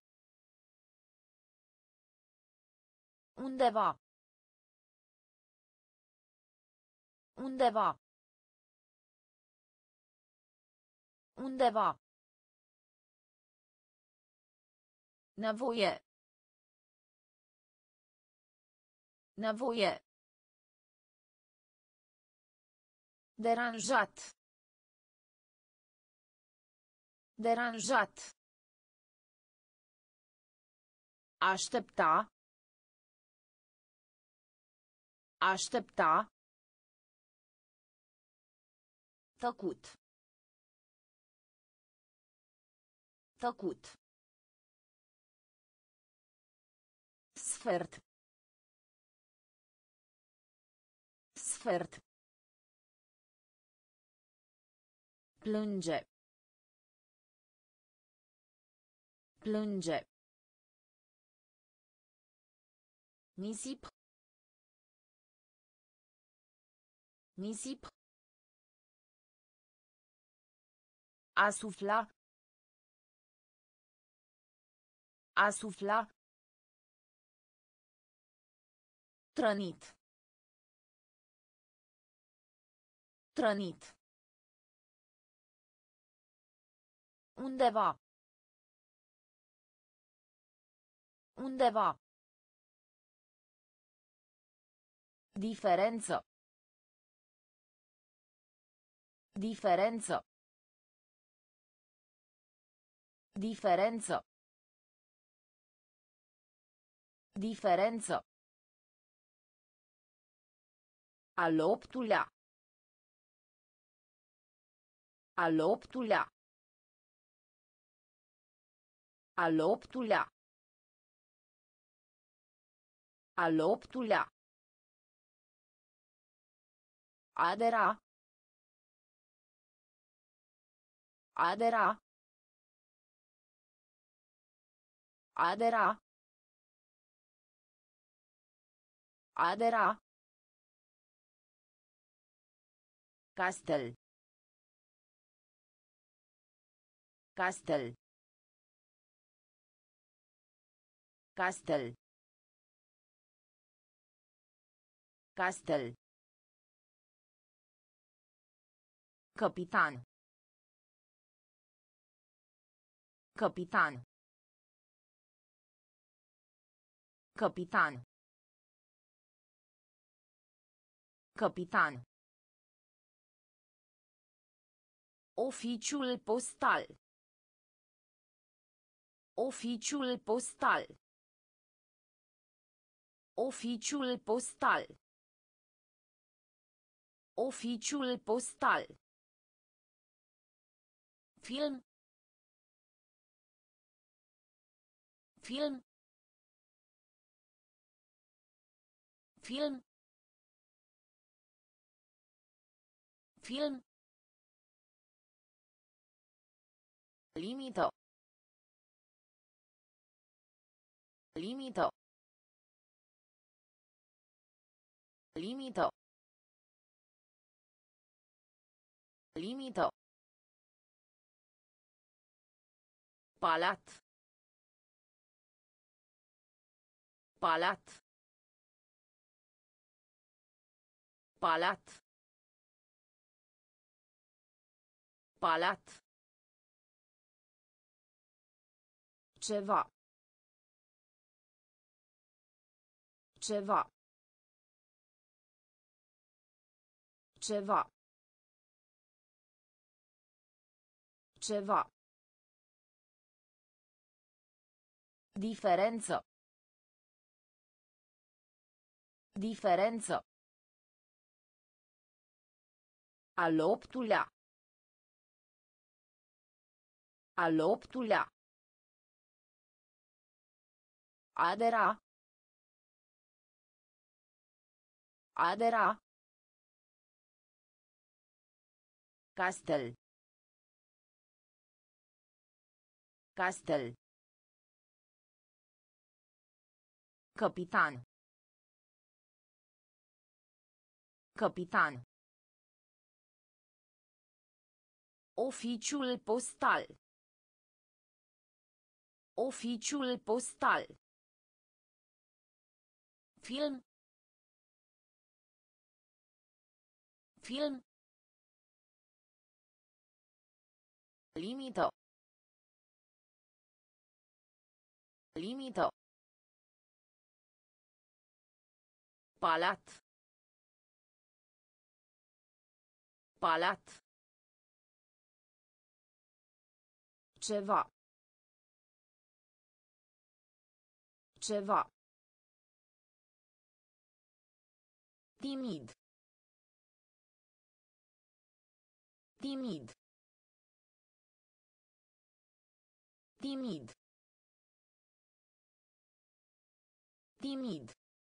Undeva. Undeva. Undeva. Nevoie. Nevoie. Deranjat. Deranjat. Aștepta. Aștepta. Tăcut. Tăcut. Sfert. Sfert. Plânge. Plânge. Nisip. Nisip. A sufla. A sufla. Trănit. Trănit. Undeva. Undeva. Diferență. Diferență. Diferență. Diferență. Al optulea. Al optulea. Al optulea. Al optulea. Adera. Adera. Adera. Adera. Castel. Castel. Castel. Castel. Capitan. Capitan. Capitan. Capitan. Oficiul postal. Oficiul postal. Oficiul postal. Oficiul postal. Film. Film. Film. Film. Limită. Limită. Limită. Limită. Palat. Palat. Palat. Palat. Ceva. Ceva. Ceva. Ceva. Diferență. Diferență. Al optulea. Al optulea. Adera. Adera. Castel. Castel. Capitan. Capitan. Oficiul postal. Oficiul postal. Film. Film. Limită. Limită. Palat. Palat. Ceva. Ceva. Timid. Timid. Timid. Timid.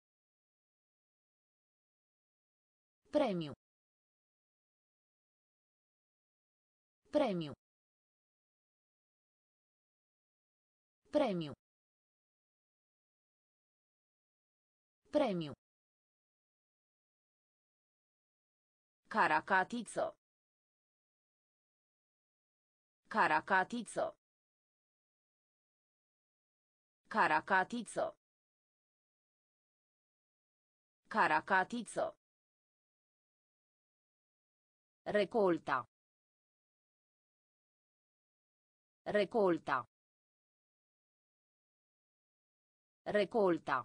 Premiu. Premiu. Premiu. Premiu. Caracatiță. Caracatiță. Caracatiță. Caracatiță. Recolta. Recolta. Recolta.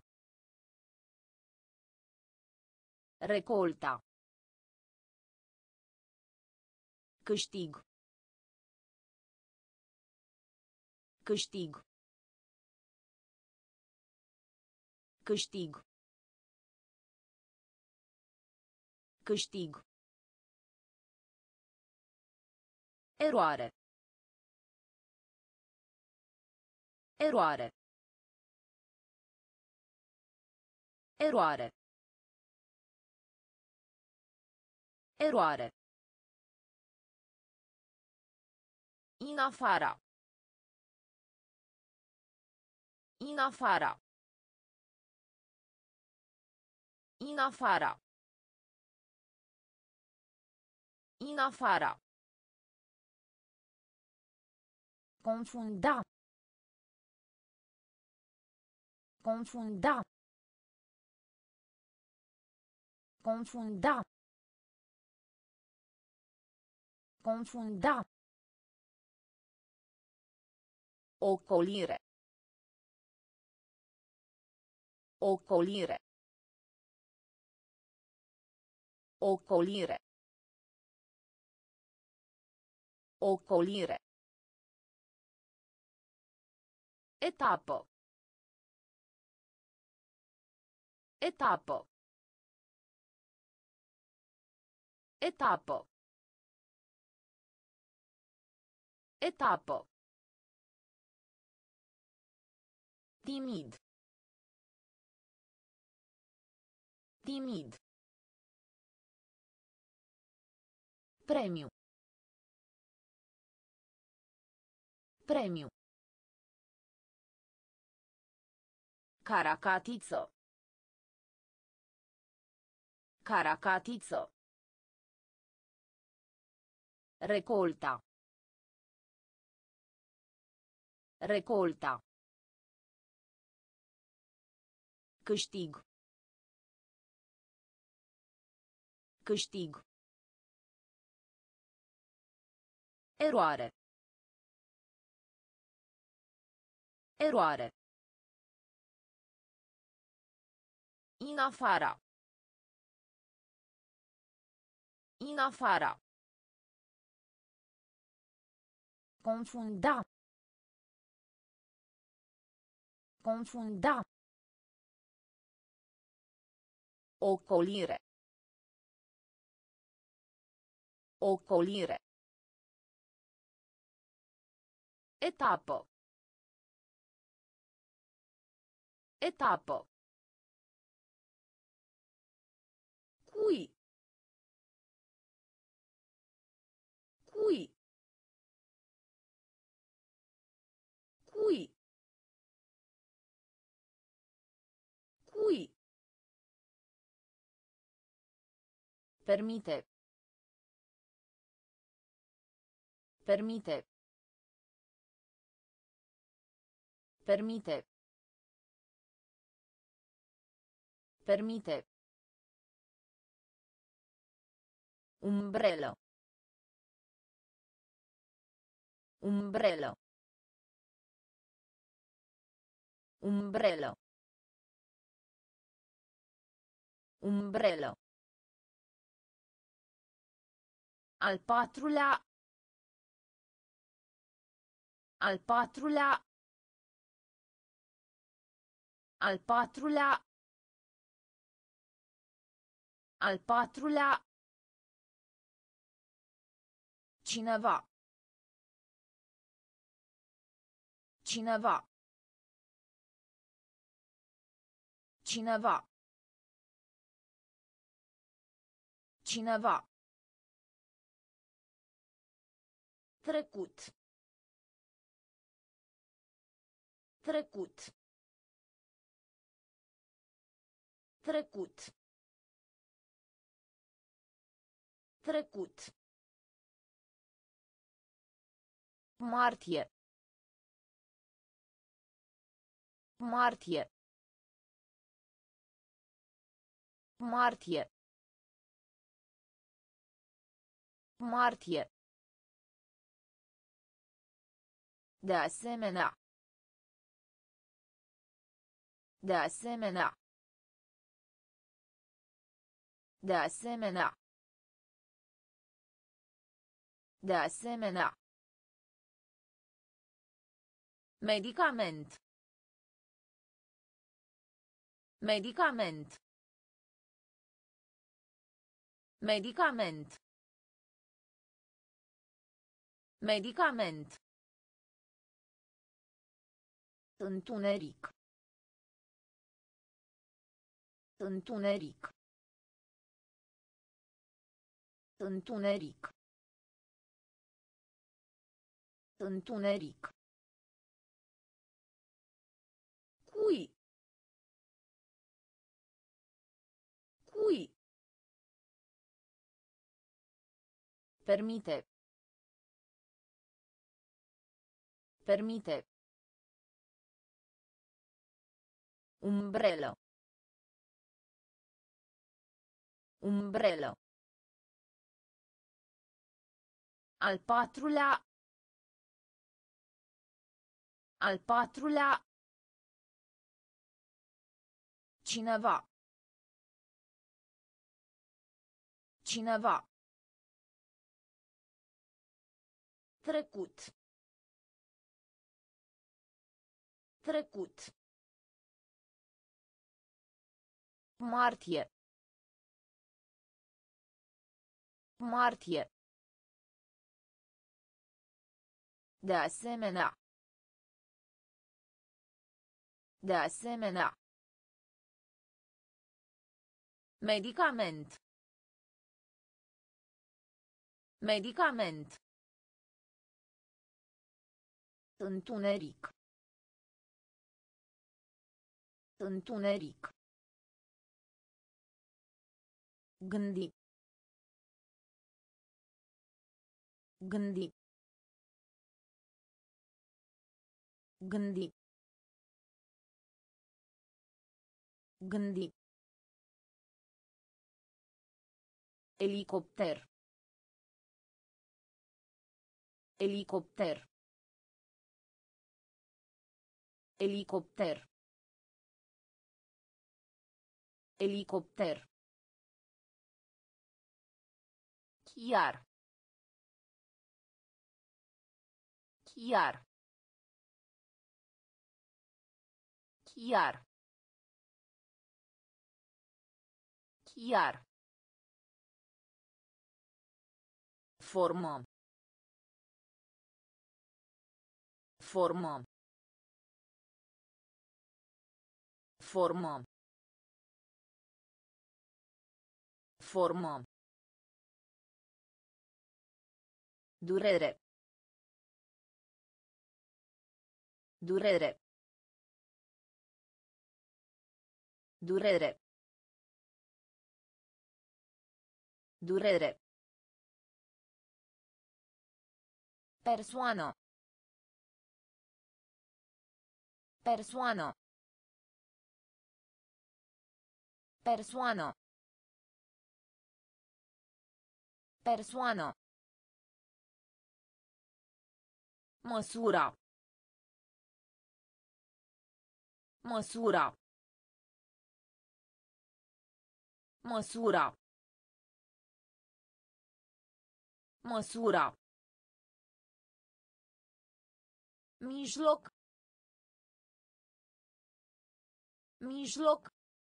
Recolta. Câștig. Câștig. Câștig. Câștig. Eroare. Eroare. Eroare. Eroare. In afara. In afara. In afara. In afara. Confunda. Confunda. Confunda. Confunda. Ocolire. Ocolire. Ocolire. Ocolire. Etapă. Etapă. Etapă. Etapă. Timid. Timid. Premiu. Premiu. Caracatiță. Caracatiță. Recolta. Recolta. Câștig. Câștig. Eroare. Eroare. In afara. In afara. Confunda. Confunda. Ocolire. Ocolire. Etapă. Etapă. Cui. Cui. Cui. Cui. Permite. Permite. Permite. Permite. Umbrello. Umbrello. Umbrello. Umbrello. Al patrulea. Al patrulea. Al patrulea. Al patrulea. Cineva. Cineva. Cineva. Cineva. Trecut. Trecut. Trecut. Trecut. Martie. Martie. Martie. Martie. De asemenea. De asemenea. De asemenea. De asemenea. Medicament. Medicament. Medicament. Medicament. Întuneric. Întuneric. Întuneric. Întuneric. Cui. Cui. Permite. Permite. Umbrello. Umbrello. Al patrulea. Al patrulea. Cineva. Cineva. Trecut. Trecut. Martie. Martie. De asemenea. De asemenea. Medicament. Medicament. Întuneric. Întuneric. Gândi. Gândi. Gândi. Gândi. Elicopter. Elicopter. Elicopter. Elicopter. Chiar. Chiar. Chiar. Chiar. Formă. Formă. Formă. Formă. Durere. Durere. Durere. Durere. Persoană. Persoană. Persoană. Persoană. Măsura. Măsura. Măsura. Măsura. Mijloc. Mijloc.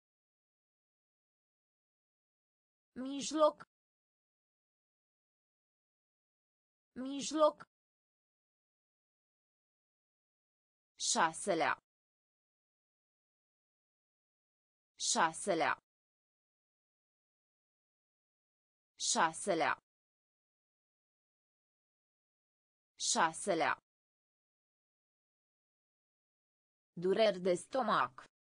Mijloc. Mijloc. Șaselea. Șaselea. Șaselea. Șaselea. Dureri de stomac.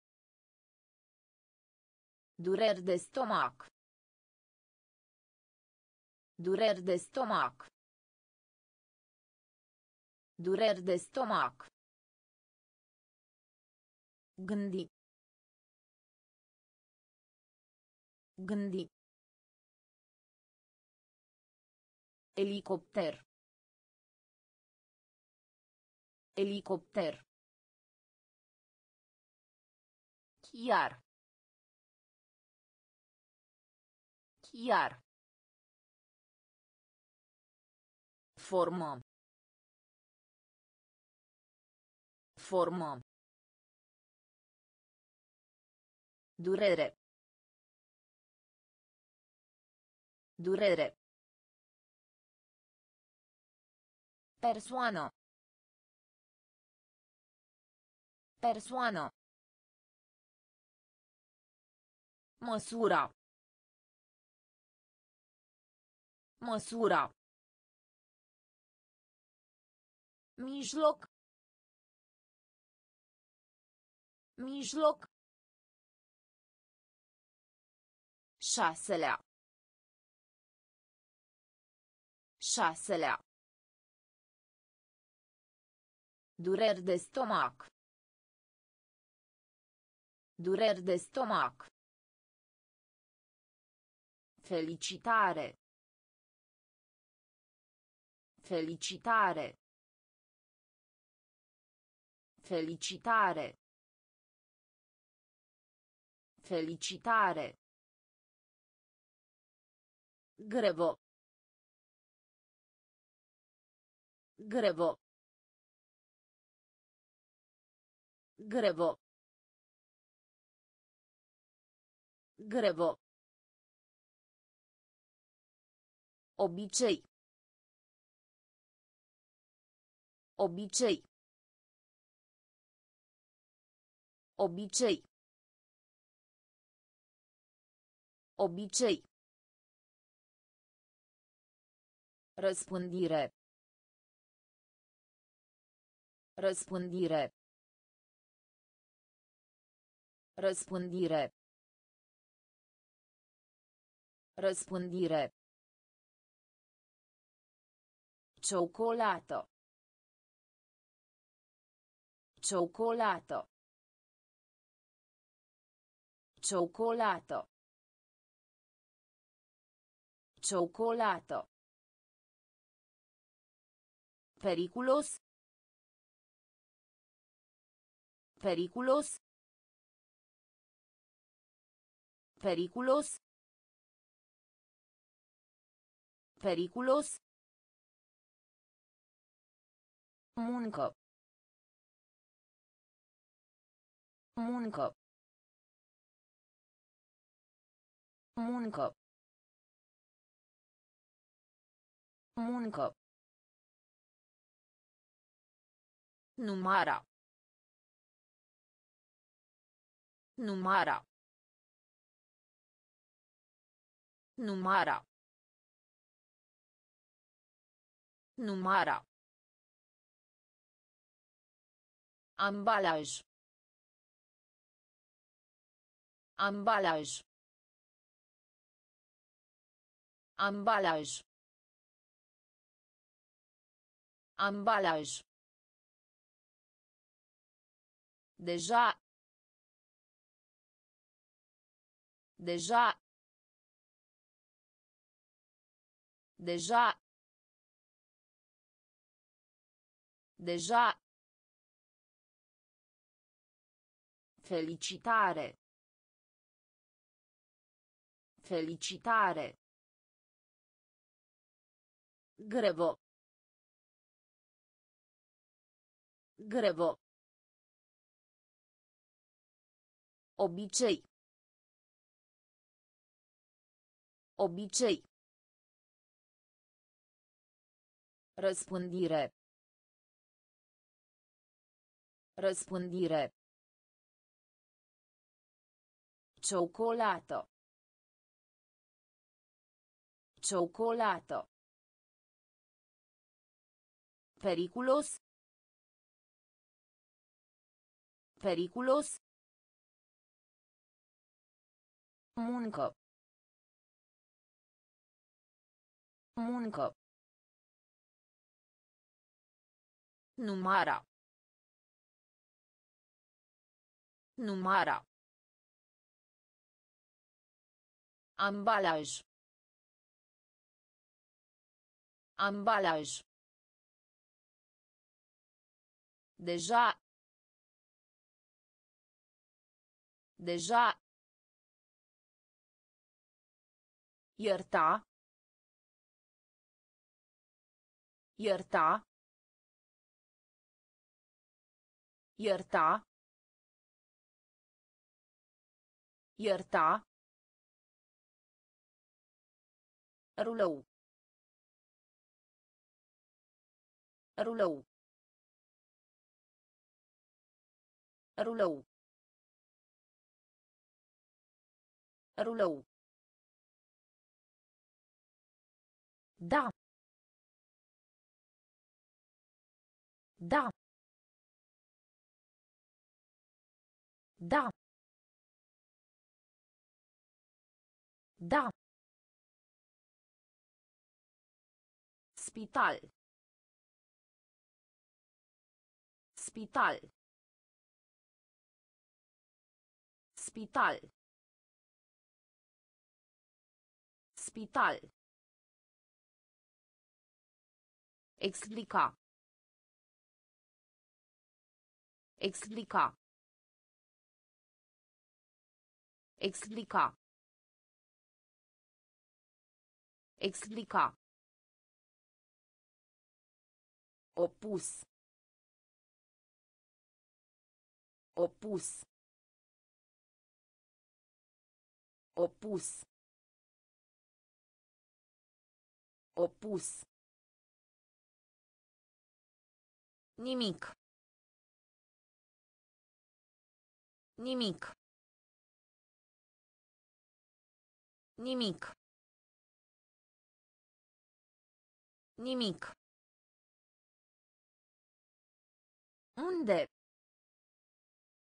Dureri de stomac. Dureri de stomac. Dureri de stomac. Gândi. Gândi. Elicopter. Elicopter. Chiar. Chiar. Formă. Formă. Durere. Durere. Persoană. Persoană. Măsura. Măsura. Mijloc. Mijloc. Șaselea. Șaselea. Dureri de stomac. Dureri de stomac. Felicitare. Felicitare. Felicitare. Felicitare. Grevo. Grevo. Grevo. Grevo. Obicei. Obicei. Obicei. Obicei. Răspândire. Răspândire. Răspândire. Răspândire. Ciocolată. Ciocolată. Ciocolată. Ciocolată. Periculos. Periculos. Periculos. Periculos. Muncă. Muncă. Muncă. Muncă. Numara. Numara. Numara. Numara. Ambalaj. Ambalaj. Ambalaj. Ambalaj. Deja. Deja. Deja. Deja. Felicitare. Felicitare. Grevo. Grevo. Obicei. Obicei. Răspândire. Răspândire. Ciocolată. Ciocolată. Periculos. Periculos. Muncă. Muncă. Numara. Numara. Ambalaj. Ambalaj. Deja. Deja. Ierta. Ierta. Ierta. Ierta. Rulou. Rulou. Rulou. Rulou. Da. Da. Da. Da. Spital. Spital. Spital. Spital. Explica. Explica. Explica. Explica. Opus. Opus. Opus. Opus. Nimic. Nimic. Nimic. Nimic. Unde?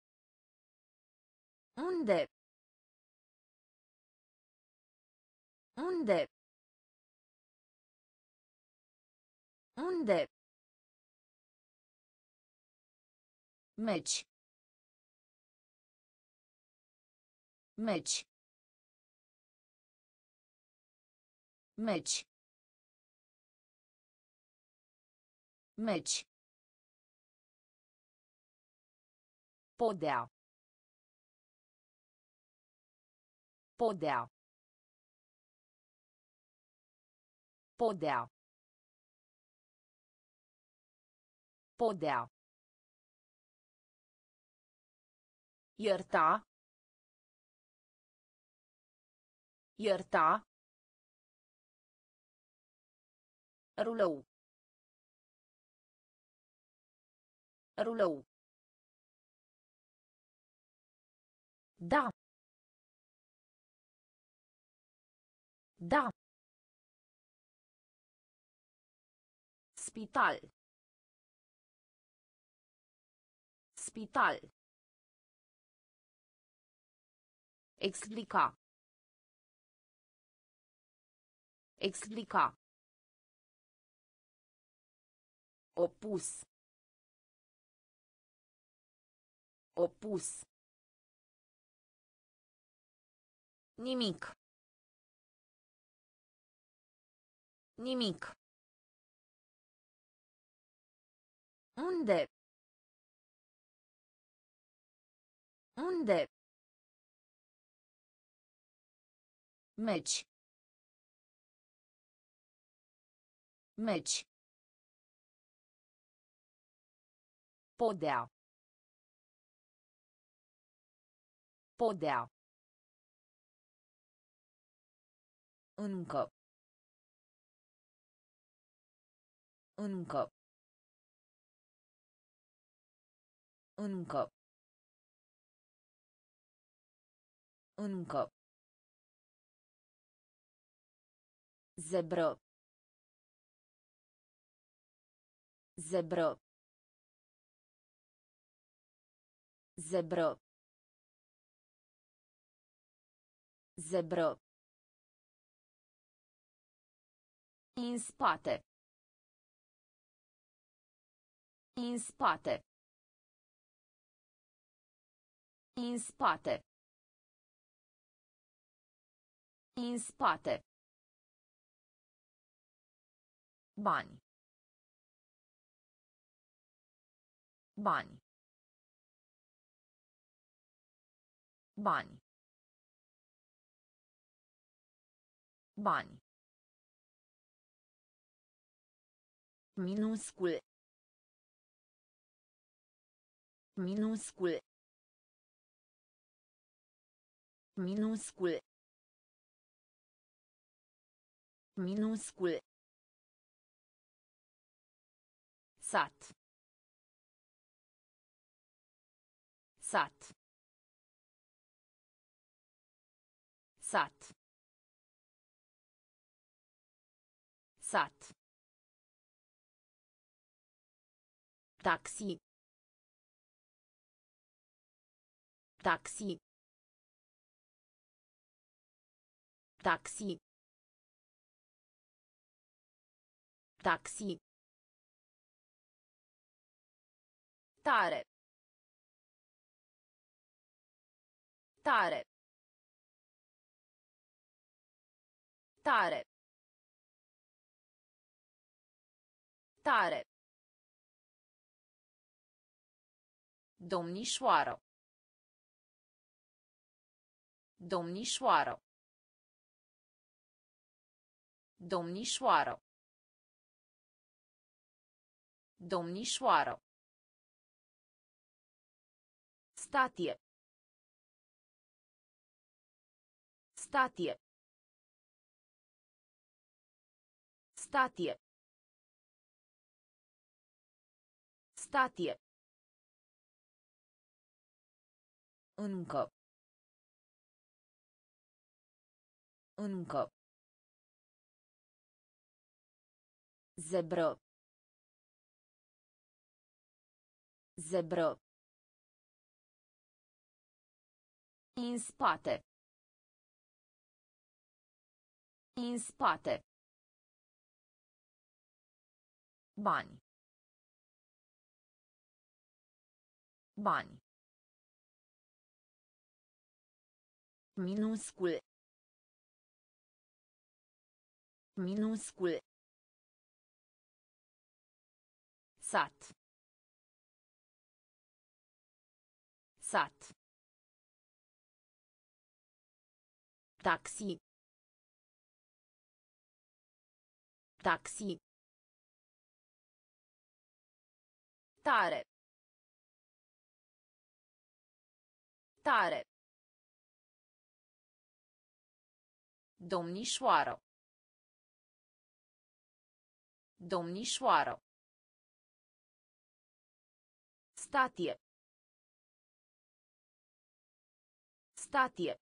Unde? Unde? Unde? Meci. Meci. Meci. Meci. Podea. Podea. Podea. Podea. Ierta. Ierta. Rulou. Rulou. Da. Da. Spital. Spital. Explica. Explica. Opus. Opus. Nimic. Nimic. Unde? Unde? Meci. Meci. Podea. Podea. Încă. Încă. Încă. Încă. Zebră. Zebră. Zebră. Zebră. În spate. În spate. În spate. În spate. Bani. Bani. Bani. Bani. Minuscul. Minuscul. Minuscul. Minuscul. Sat. Sat. Sat. Sat. Taxi. Taxi. Taxi. Taxi. Tare. Tare. Tare. Tare. Domnișoară. Domnișoară. Domnișoară. Domnișoară. Statie. Statie. Statie. Statie. Încă. Încă. Zebră. Zebră. În spate. În spate. Bani. Bani. Minuscul. Minuscul. Sat. Sat. Taxi. Taxi. Tare. Tare. Domnișoară. Domnișoară. Statie. Statie.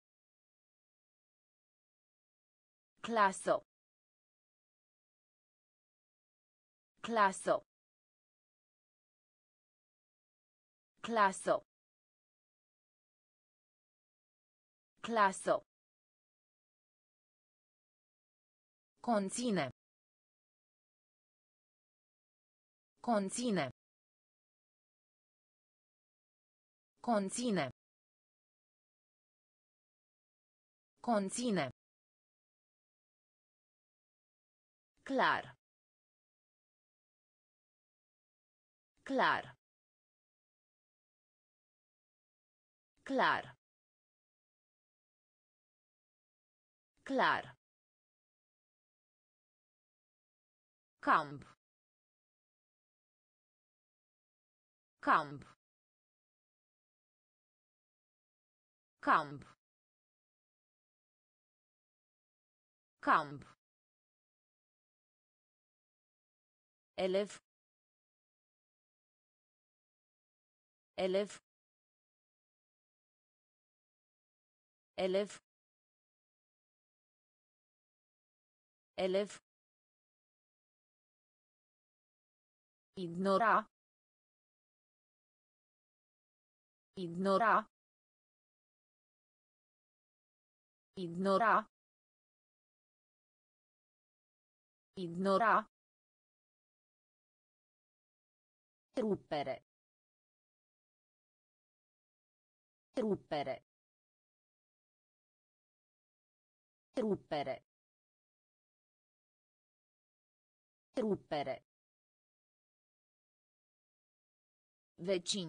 Clasă. Clasă. Clasă. Clasă. Conține. Conține. Conține. Conține. Clar. Clar. Clar. Clar. Camp. Camp. Camp. Camp. Elev. Elev. Elev. Elev. Ignora. Ignora. Ignora. Ignora. Ruppere. Ruppere. Ruppere. Ruppere. Vecin.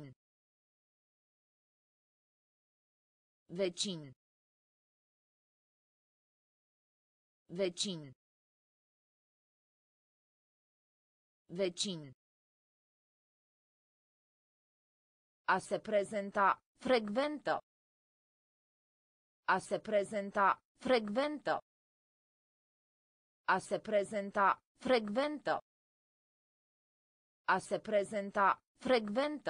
Vecin. Vecin. Vecin. A se prezenta, frecventă. A se prezenta, frecventă. A se prezenta, frecventă. A se prezenta, frecventă.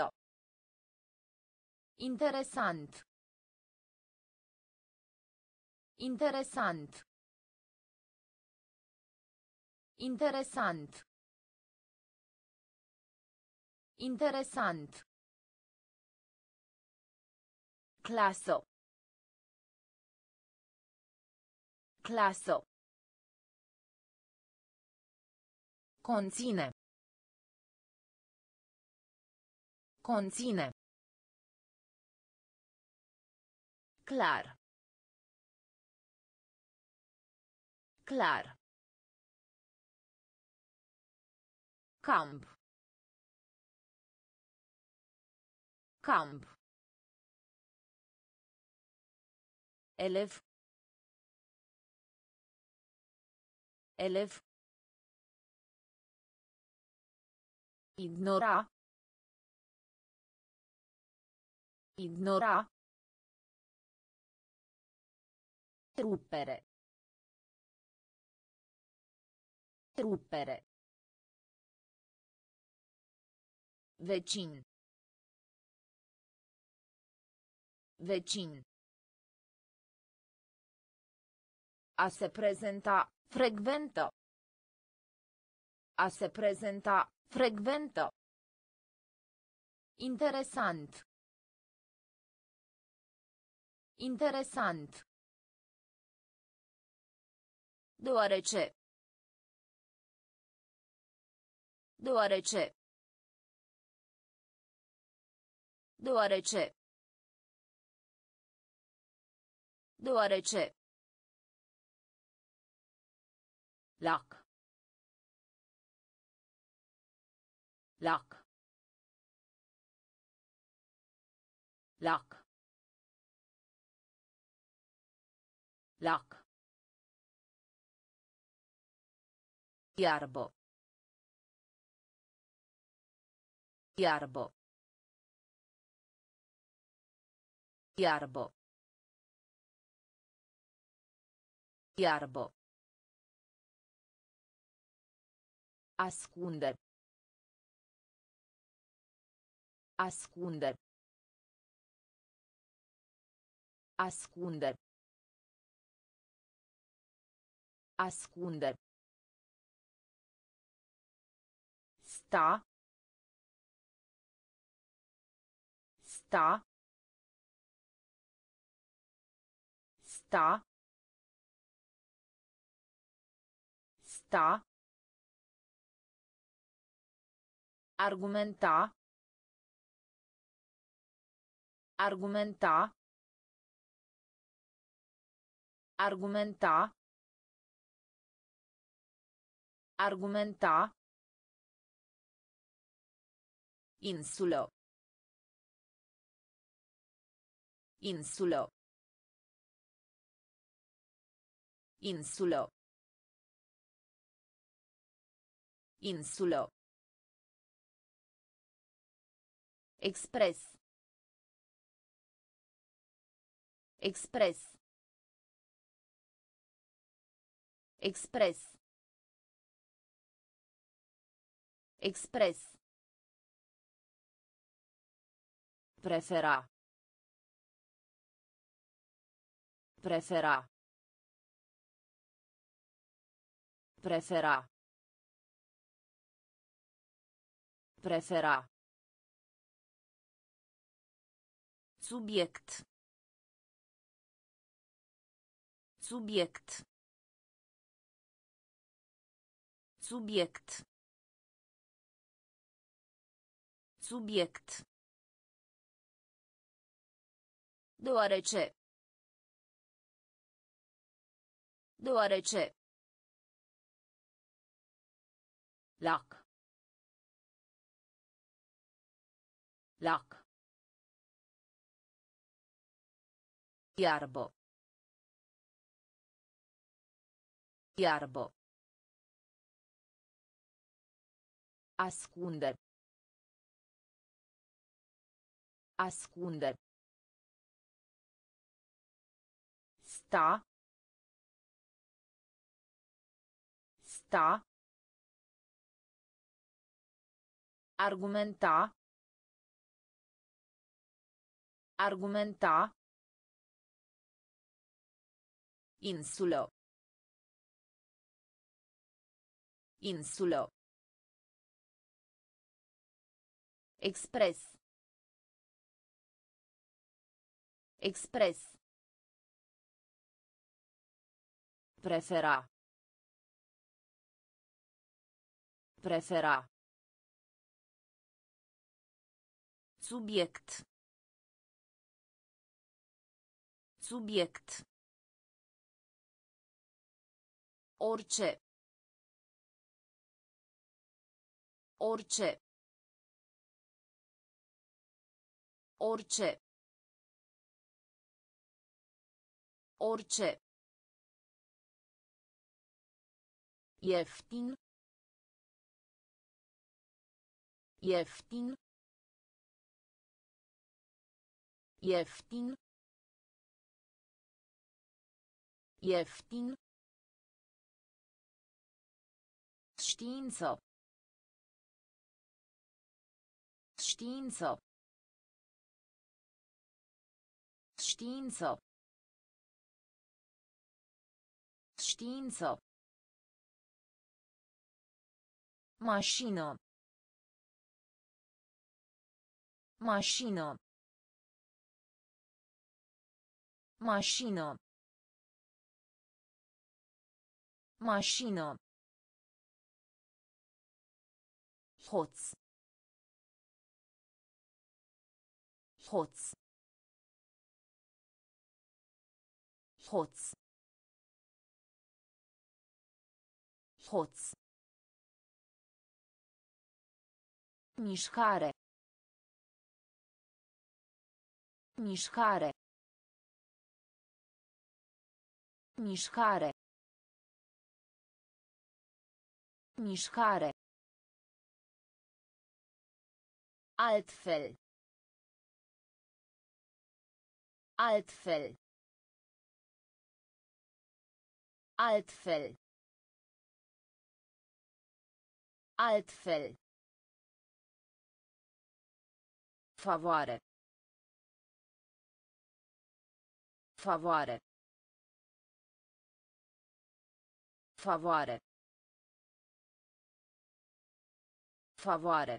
Interesant. Interesant. Interesant. Interesant. Clasă. Clasă. Conține. Conține. Clar. Clar. Camp. Camp. Elev. Elev. Ignora. Ignora. Ruppere. Ruppere. Vecin. Vecin. A se prezenta, frecventă. A se prezenta, frecventă. Interesant. Interesant. Deoarece. Deoarece. Deoarece. Deoarece. Lac. Lac. Lac. Lac. Iarbo. Iarbo. Iarbo. Iarbo. Ascunde. Ascunde. Ascunde. Ascunde. Sta. Sta. Sta. Sta. Argumenta. Argumenta. Argumenta. Argumenta. Insulo. Insulo. Insulo. Insulo. Express. Express. Express. Express. Prefera. Prefera. Prefera. Prefera. Subiect. Subiect. Subiect. Subiect. Deoarece. Deoarece. Lac. Lac. Iarbo. Iarbo. Ascunde. Ascunde. Sta. Sta. Argumenta. Argumenta. Insulo. Insulo. Express. Express. Prefera. Prefera. Subiect. Subiect. Orice. Orice. Orice. Orice. Ieftin. Ieftin. Ieftin. Ieftin. Știință. Știință. Știință. Știință. Mașină. Mașină. Mașină. Mașină. Hoț. Hoț. Hoț. Hoț. Mișcare. Mișcare. Mișcare. Mișcare. Altfel. Altfel. Altfel. Altfel. Favoare. Favoare. Favoare. Favoare.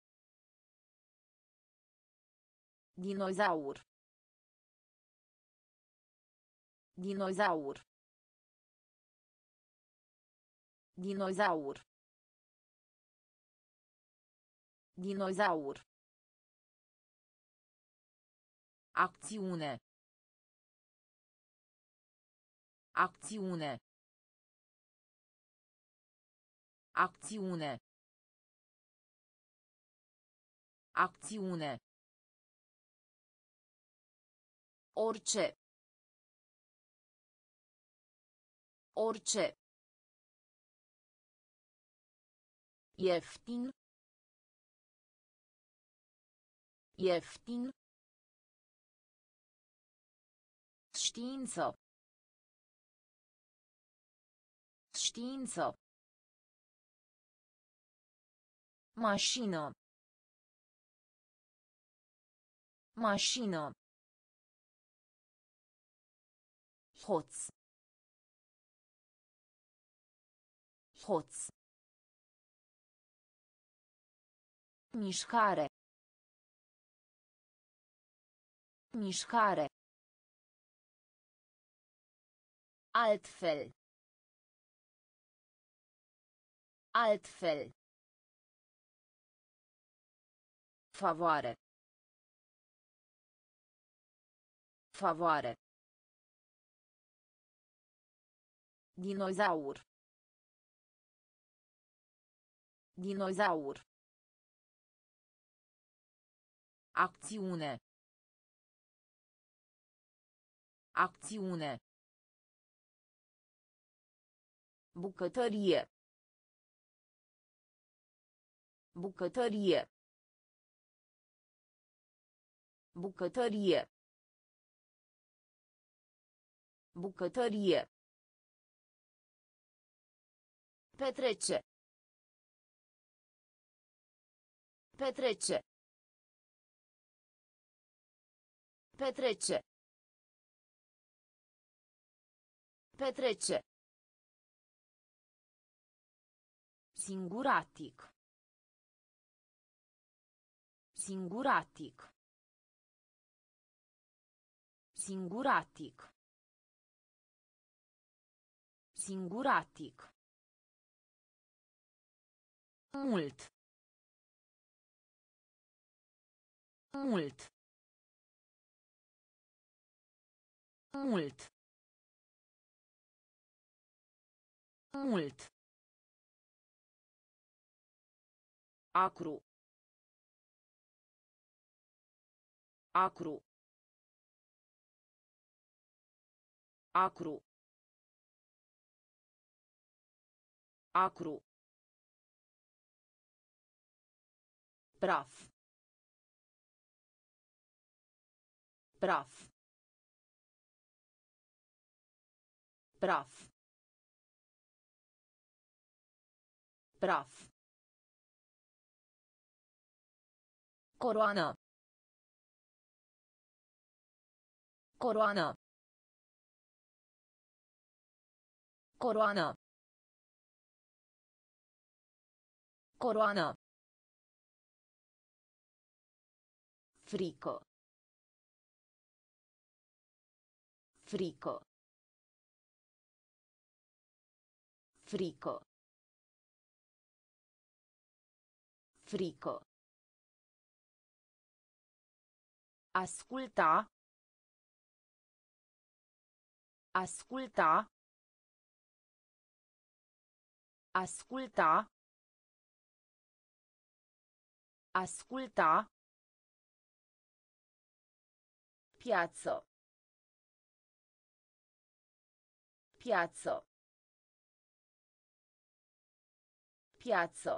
Dinozaur. Dinozaur. Dinozaur. Dinozaur. Acțiune. Acțiune. Acțiune. Acțiune. Orice. Orice. Ieftin. Ieftin. Știință. Știință. Mașină. Mașină. Hoț. Hoț. Mișcare. Mișcare. Altfel. Altfel. Favoare. Favoare. Dinozaur. Dinozaur. Acțiune. Acțiune. Bucătărie. Bucătărie. Bucătărie. Bucătărie. Petrece. Petrece. Petrece. Petrece. Singuratic. Singuratic. Singuratic. Singuratic. Mult. Mult. Mult. Mult. Acru. Acru. Acru. Acru. Praf. Praf. Praf. Praf. Coroană. Coroană. Coroană. Coroană. Frică. Frică. Frică. Frică. Asculta. Asculta. Asculta. Asculta. Piață. Piață. Piață.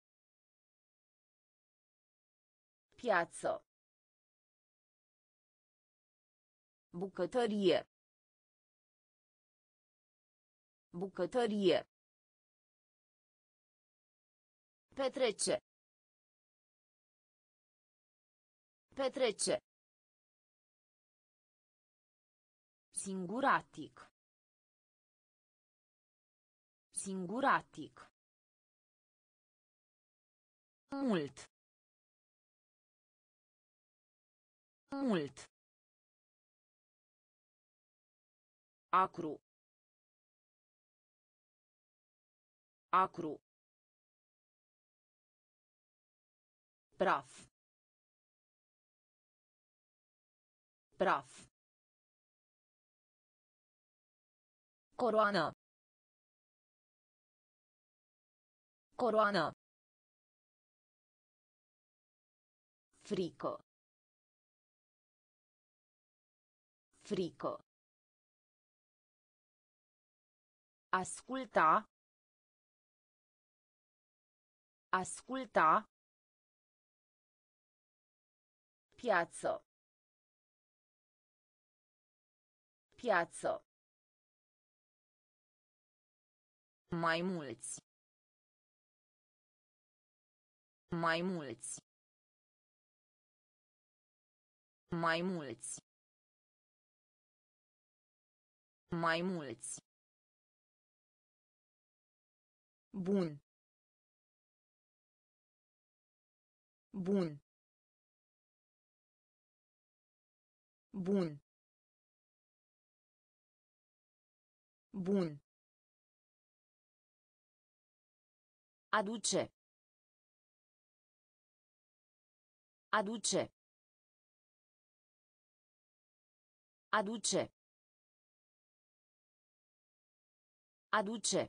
Piață. Bucătărie. Bucătărie. Petrece. Petrece. Singuratic. Singuratic. Mult. Mult. Acru. Acru. Praf. Praf. Coroană. Coroană. Frică. Frică. Asculta. Asculta. Piață. Piață. Mai mulți. Mai mulți. Mai mulți. Mai mulți. Bun. Bun. Bun. Bun. Aduce. Aduce. Aduce. Aduce.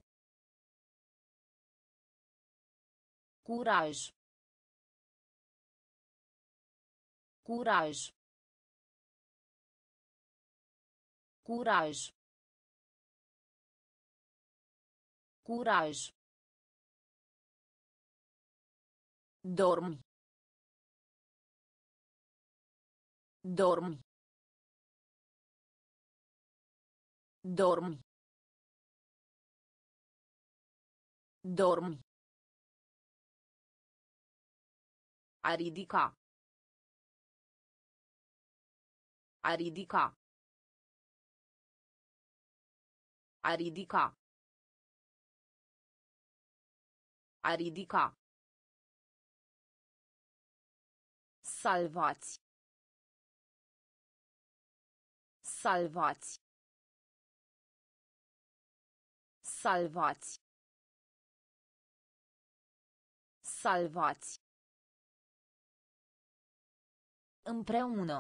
Curaj. Curaj. Curaj. Curaj. Dormi. Dormi. Dormi. Dormi. A ridica. A ridica. A ridica. A ridica. Salvați. Salvați. Salvați. Salvați. Împreună.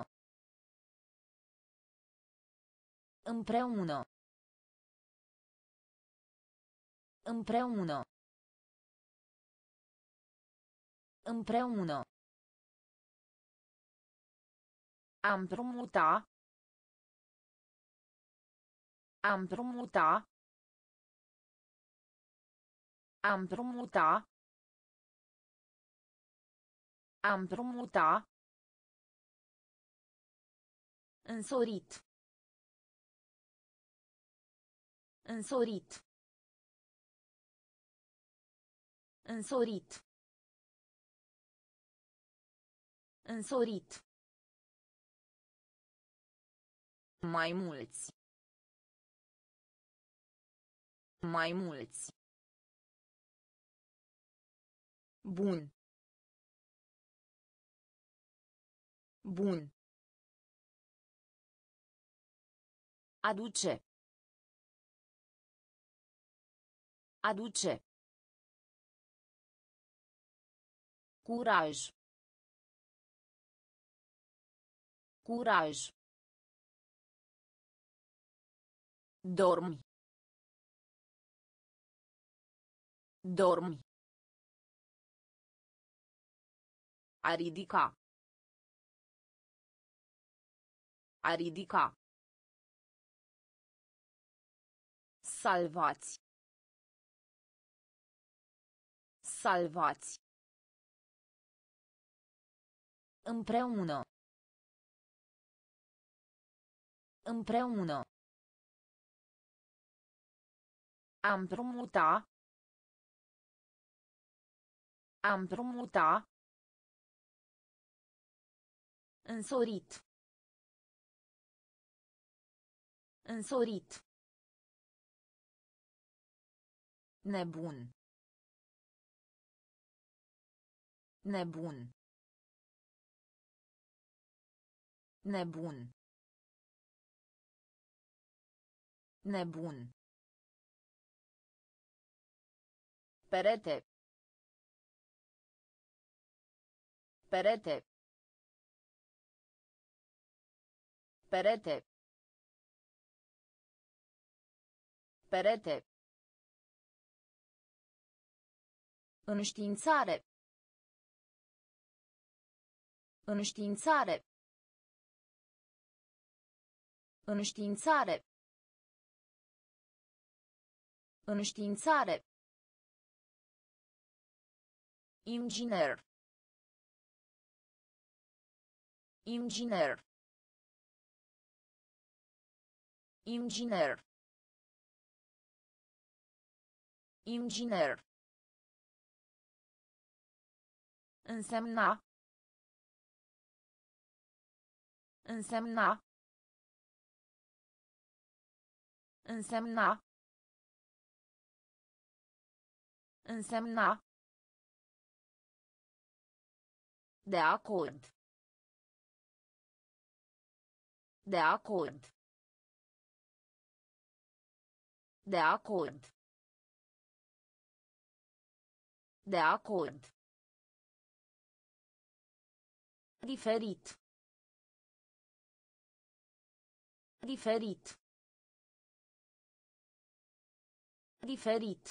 Împreună. Împreună. Împreună. Am împrumuta. Am împrumuta. Am împrumuta. Am împrumuta. Însorit. Însorit. Însorit. Însorit. Mai mulți. Mai mulți. Bun. Bun. Aduce. Aduce. Curaj. Curaj. Dormi. Dormi. A ridica. A ridica. Salvați. Salvați. Împreună. Împreună. A împrumuta. A împrumuta. Însorit. Însorit. Nebun. Nebun. Nebun. Nebun. Perete. Perete. Perete. Perete. Înștiințare. Înștiințare. Înștiințare. Înștiințare. Inginer. Inginer. Inginer. Inginer. Însemna. Însemna. Însemna. Însemna. De acord. De acord. De acord. De acord. Diferit. Diferit. Diferit.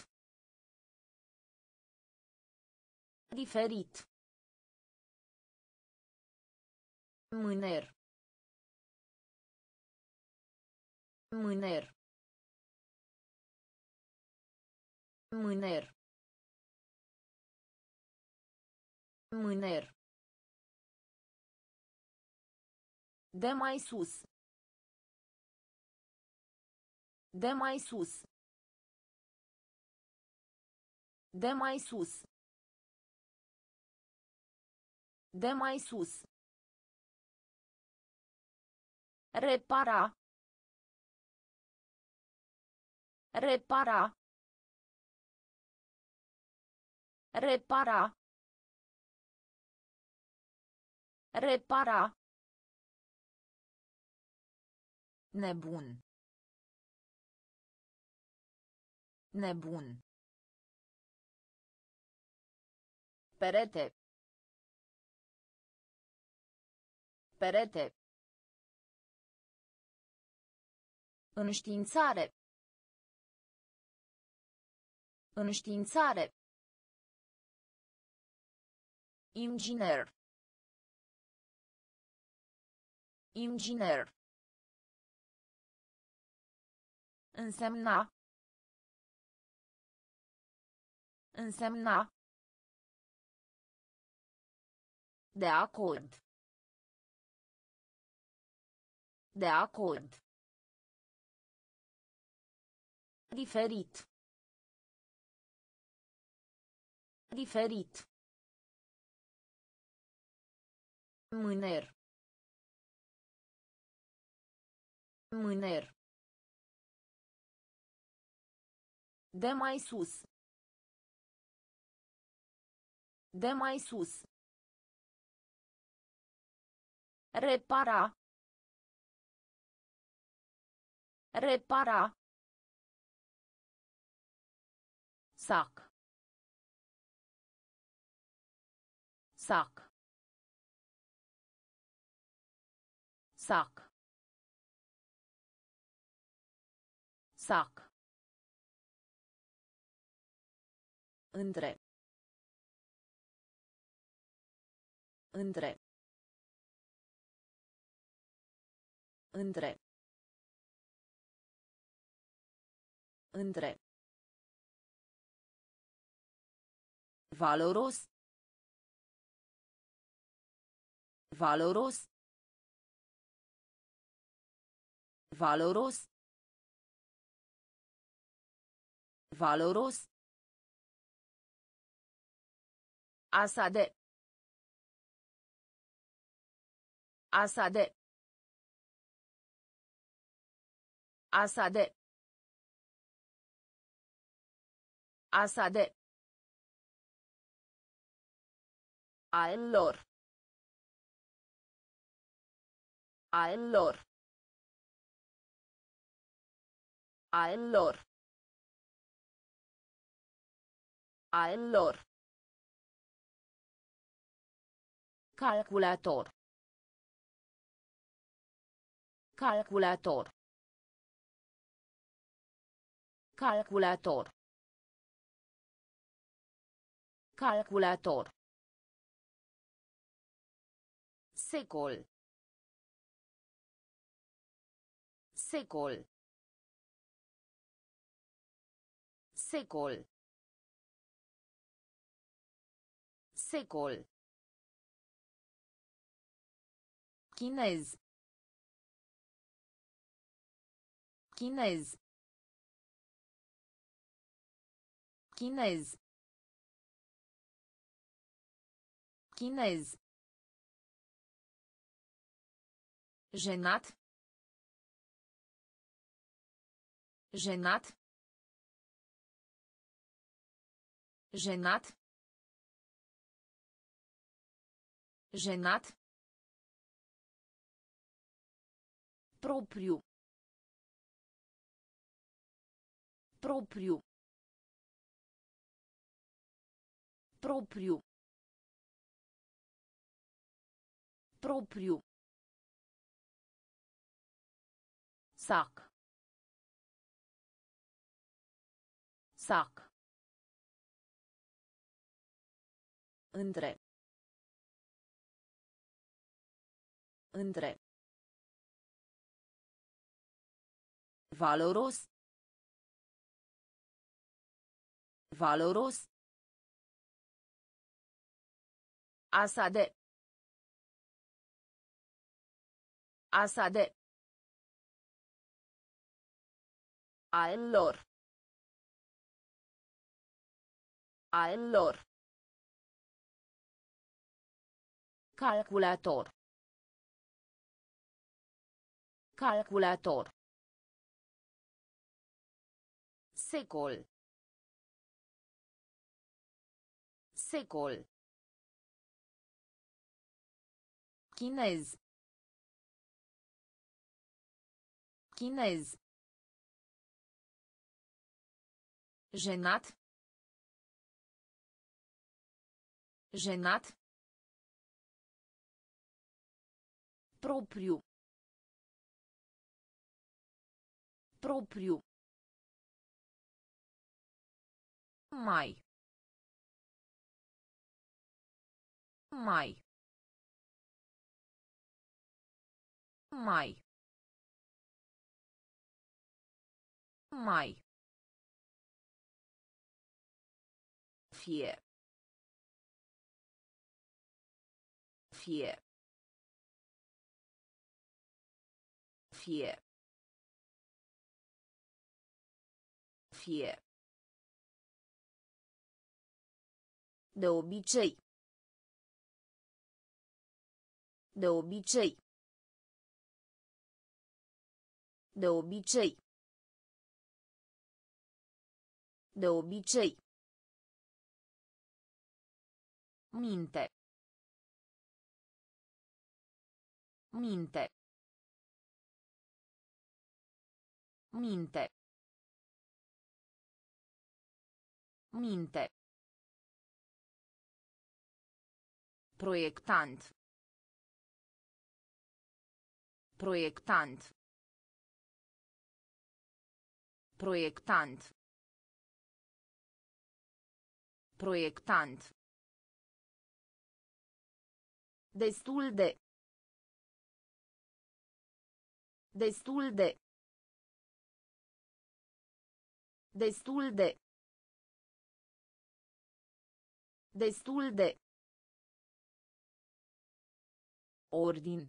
Diferit. Mâner. Mâner. Mâner. Mâner. De mai sus. De mai sus. De mai sus. De mai sus. Repara. Repara. Repara. Repara. Nebun. Nebun. Perete. Perete. Înștiințare. Înștiințare. Inginer. Inginer. Însemna. Însemna. De acord. De acord. Diferit. Diferit. Mâner. Mâner. De mai sus. De mai sus. Repara. Repara. Sac. Sac. Sac. Sac. Între. Între. Între. Între. Valoros. Valoros. Valoros. Valoros. Asade. Asade. Asade. Asade. A lor. A lor. A lor. A lor. Calculator. Calculator. Calculator. Calculator. Secol. Secol. Secol. Secol. Chinez. Chinez. Chinez. Chinez. Jenat. Jenat. Jenat. Jenat. Propriu. Propriu. Propriu. Propriu. Sac. Sac. Între. Între. Valoros. Valoros. Asade. Asade. A lor. A lor. Calculator. Calculator. Secol. Secol. Chinez. Chinez. Jenat. Jenat. Propriu. Propriu. Mai. Mai. Mai. Mai. Fie. Fie. Fie. Fie. De obicei. De obicei. De obicei. De obicei. Minte. Minte. Minte. Minte. Proiectant. Proiectant. Proiectant. Proiectant. Destul de. Destul de. Destul de. Destul de. Ordin.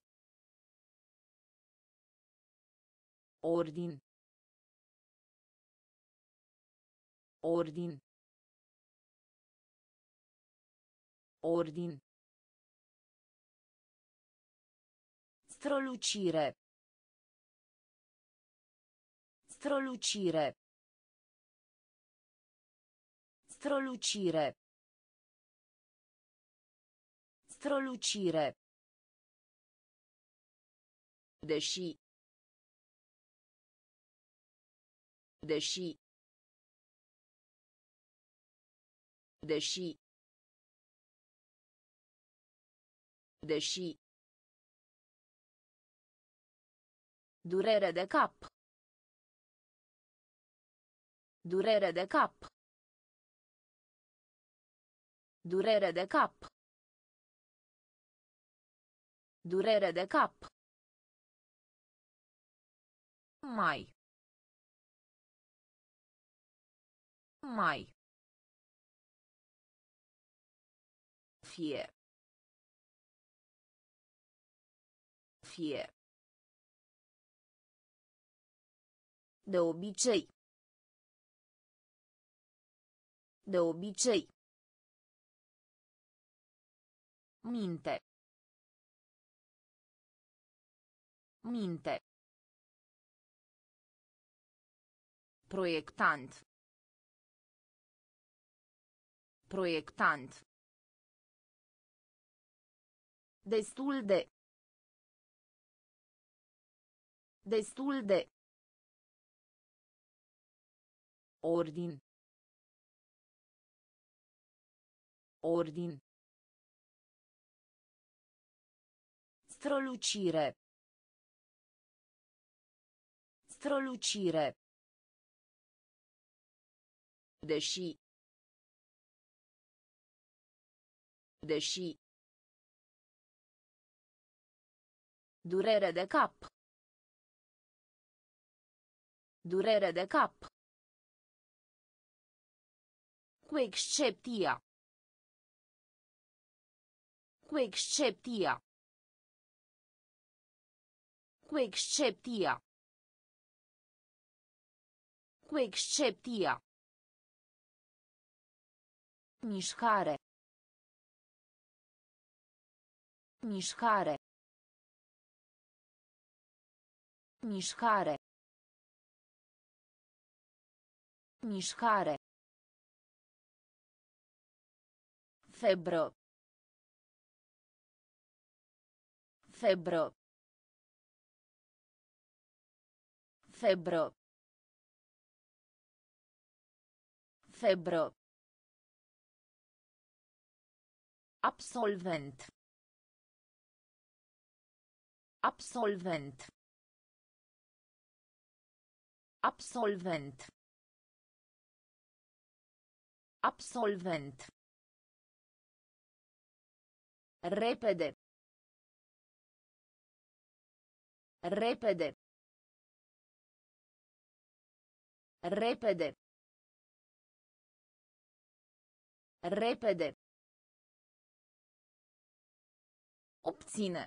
Ordin. Ordin. Ordin. Strălucire. Strălucire. Strălucire. Strălucire. Deși. Deși. Deși. Deși. Durere de cap. Durere de cap. Durere de cap. Durere de cap. Mai. Mai. Fie. Fie. De obicei. De obicei. Minte. Minte. Proiectant. Proiectant. Destul de. Destul de. Ordin. Ordin. Strălucire. Strălucire. Deși. Deși. Durere de cap. Durere de cap. Cu excepția. Cu excepția. Cu excepția. Cu excepția. Mișcare. Mișcare. Mișcare. Mișcare. Febră. Febră. Febră. Febră. Absolvent. Absolvent. Absolvent. Absolvent. Repede. Repede. Repede. Repede. Obține.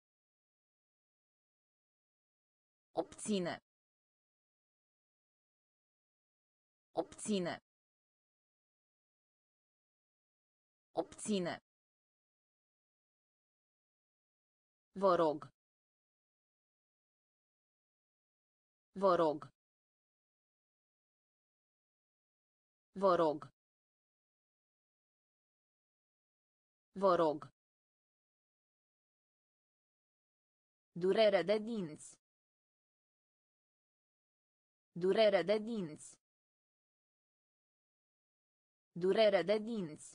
Obține. Obține. Obține. Vă rog. Vă rog. Vă rog. Vă rog. Durere de dinți. Durere de dinți. Durere de dinți.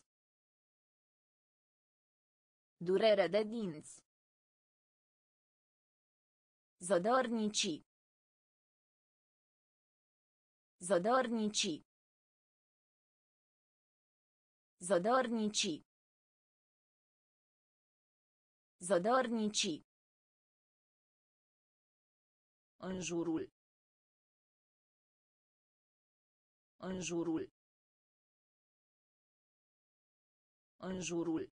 Durere de dinți. Zădărnici. Zădărnici. Zădărnici. Zădărnici. În jurul. În jurul. În jurul.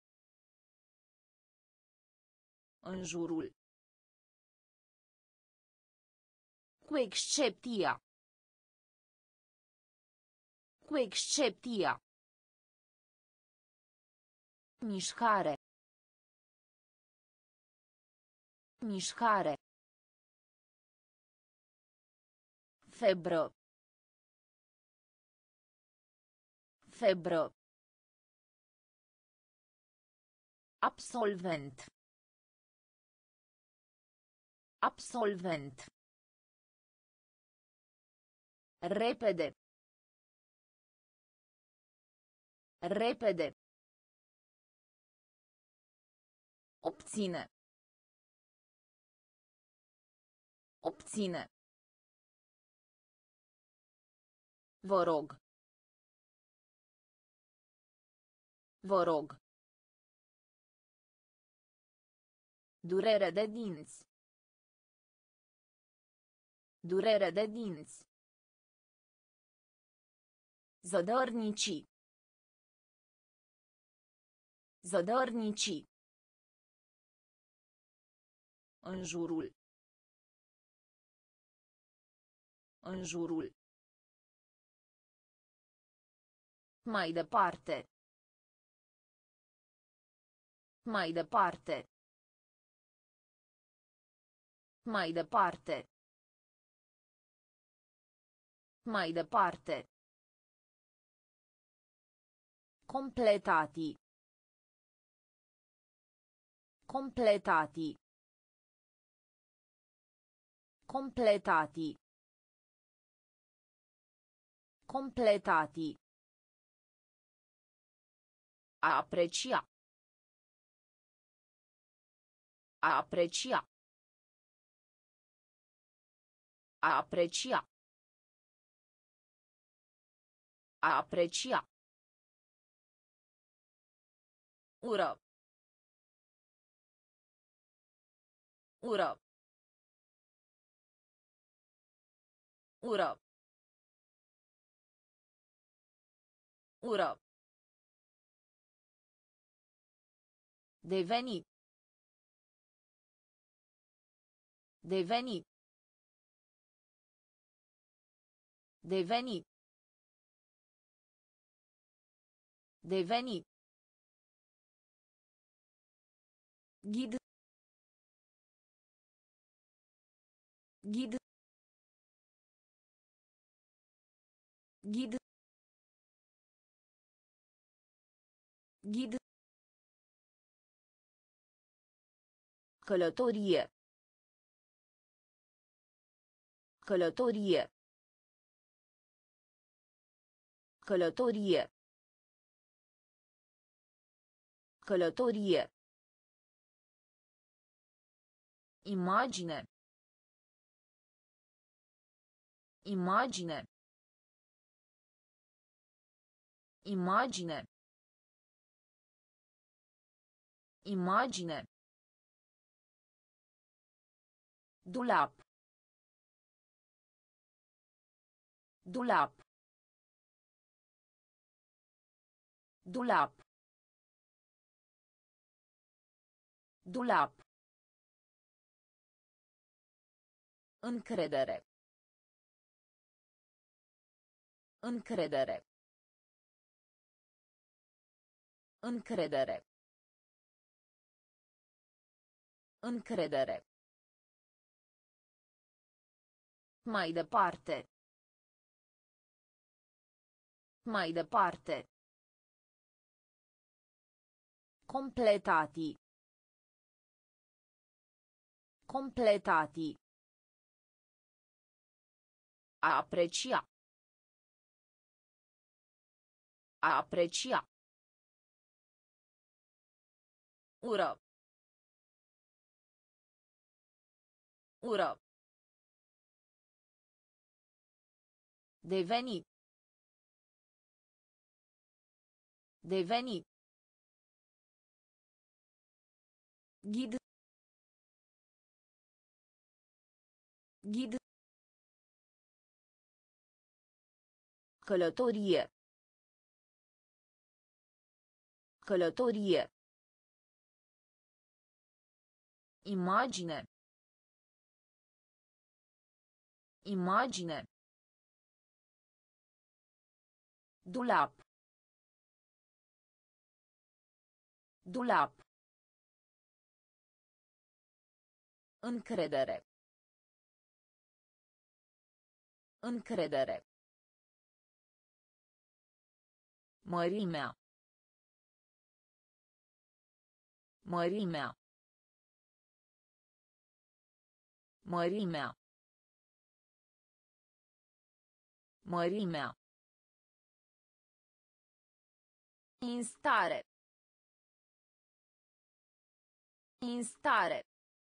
În jurul. Cu excepția. Cu excepția. Mișcare. Mișcare. Febră. Febră. Absolvent. Absolvent. Repede. Repede. Obține. Obține. Vă rog. Vă rog. Durere de dinți. Durere de dinți. Zădărnici. Zădărnici. În jurul. În jurul. Mai departe. Mai departe. Mai departe. Mai departe. Completati. Completati. Completati. Completati. A aprecia. A aprecia. A aprecia. A aprecia. Ură. Ură. Ură. Ură. Deveni. Deveni. Deveni. Deveni. Ghid. Ghid. Ghid. Ghid. Călătorie. Călătorie. Călătorie. Călătorie. Imagine. Imagine. Imagine. Imagine. Dulap. Dulap. Dulap. Dulap. Încredere. Încredere. Încredere. Încredere. Mai departe. Mai departe. Completati. Completati. A aprecia. A aprecia. Ură. Ură. Deveni. Deveni. Ghid. Ghid. Călătorie. Călătorie. Imagine. Imagine. Dulap. Dulap. Încredere. Încredere. Mărimea. Mărimea. Mărimea. Mărimea. Instare. Instare.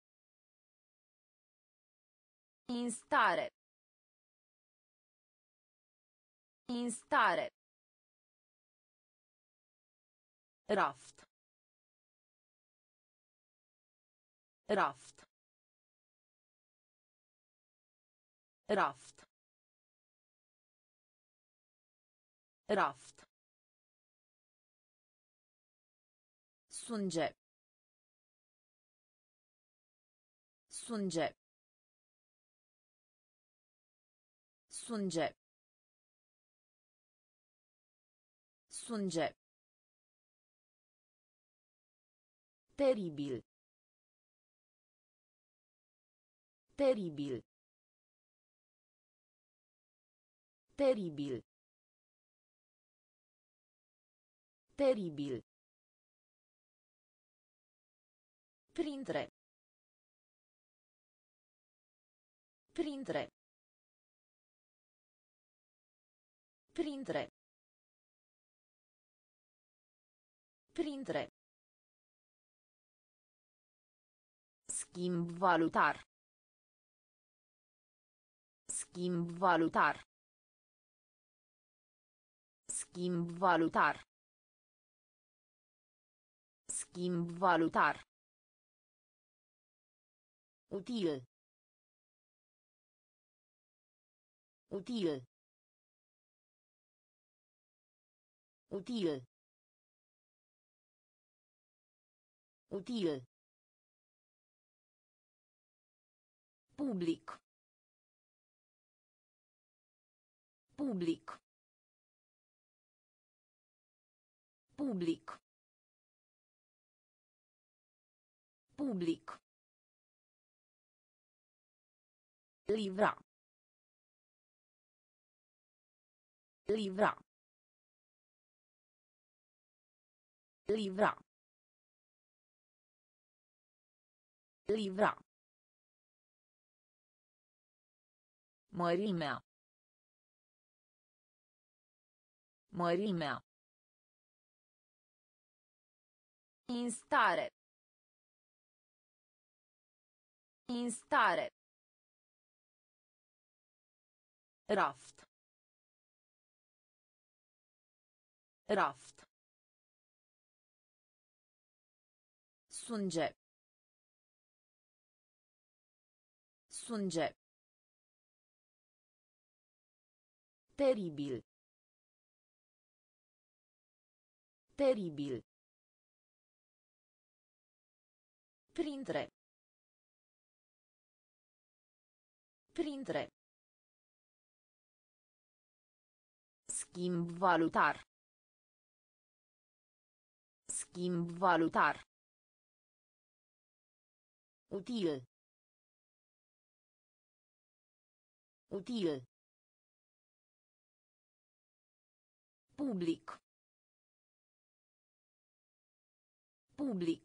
Instare. Instare. Raft. Raft. Raft. Raft. Sunge. Sunge. Sunge. Sunge. Teribil. Teribil. Teribil. Teribil. Printre. Printre. Printre. Printre. Schimb valutar. Schimb valutar. Schimb valutar. Schimb valutar. Util. Util. Util. Util. Public. Public. Public. Public. Livra. Livra. Livra. Livra. Mărimea. Mărimea. Instare. Instare. Raft. Raft. Sunge. Sunge. Teribil. Teribil. Printre. Printre. Schimb valutar. Schimb valutar. Util. Util. Public. Public.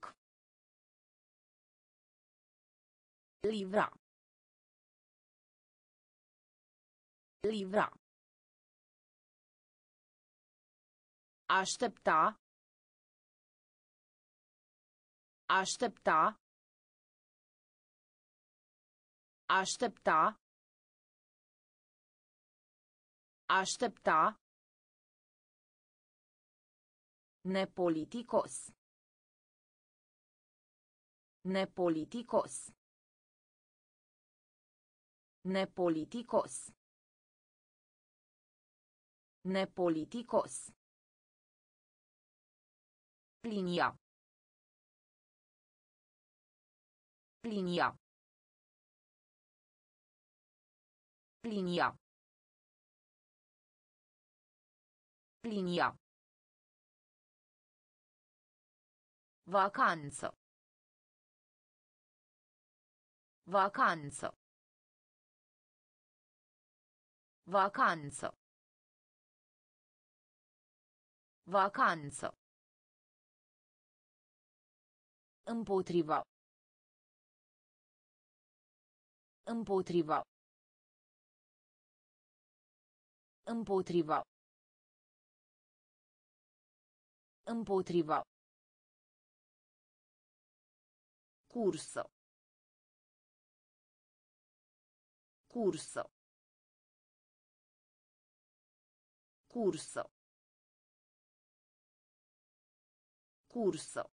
Livra. Livra. Aștepta. Aștepta. Aștepta. Aștepta. Nepoliticos. Nepoliticos. Nepoliticos. Nepoliticos. Plinia. Plinia. Plinia. Plinia. Vacanță. Vacanță. Vacanță. Vacanță. Împotriva. Împotriva. Împotriva. Împotriva. Cursă. Cursă. Cursă. Cursă.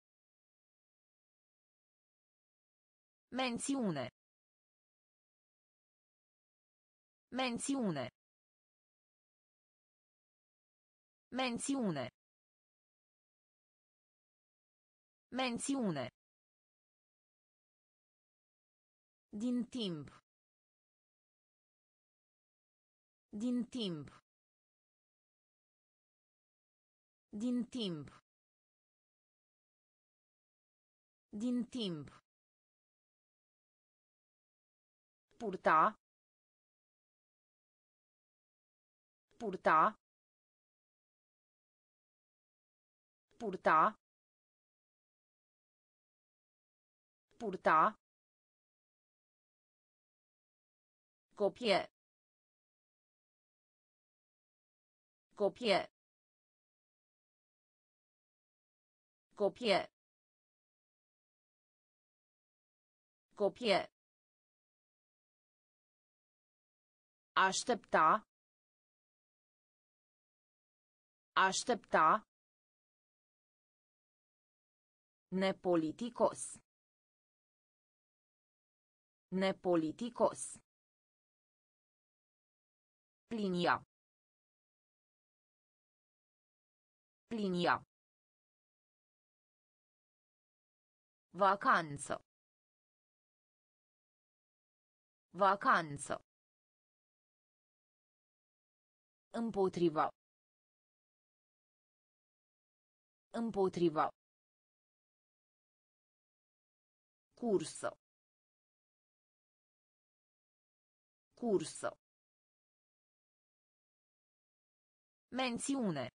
Mențiune. Mențiune. Mențiune. Mențiune. Din timp. Din timp. Din timp. Din timp. Purta. Purta. Purta. Purta. Copie. Copie. Copie. Copie. Aștepta. Aștepta. Nepoliticos. Nepoliticos. Plinia. Plinia. Vacanță. Vacanță. Împotriva. Împotriva. Cursă. Cursă. Mențiune.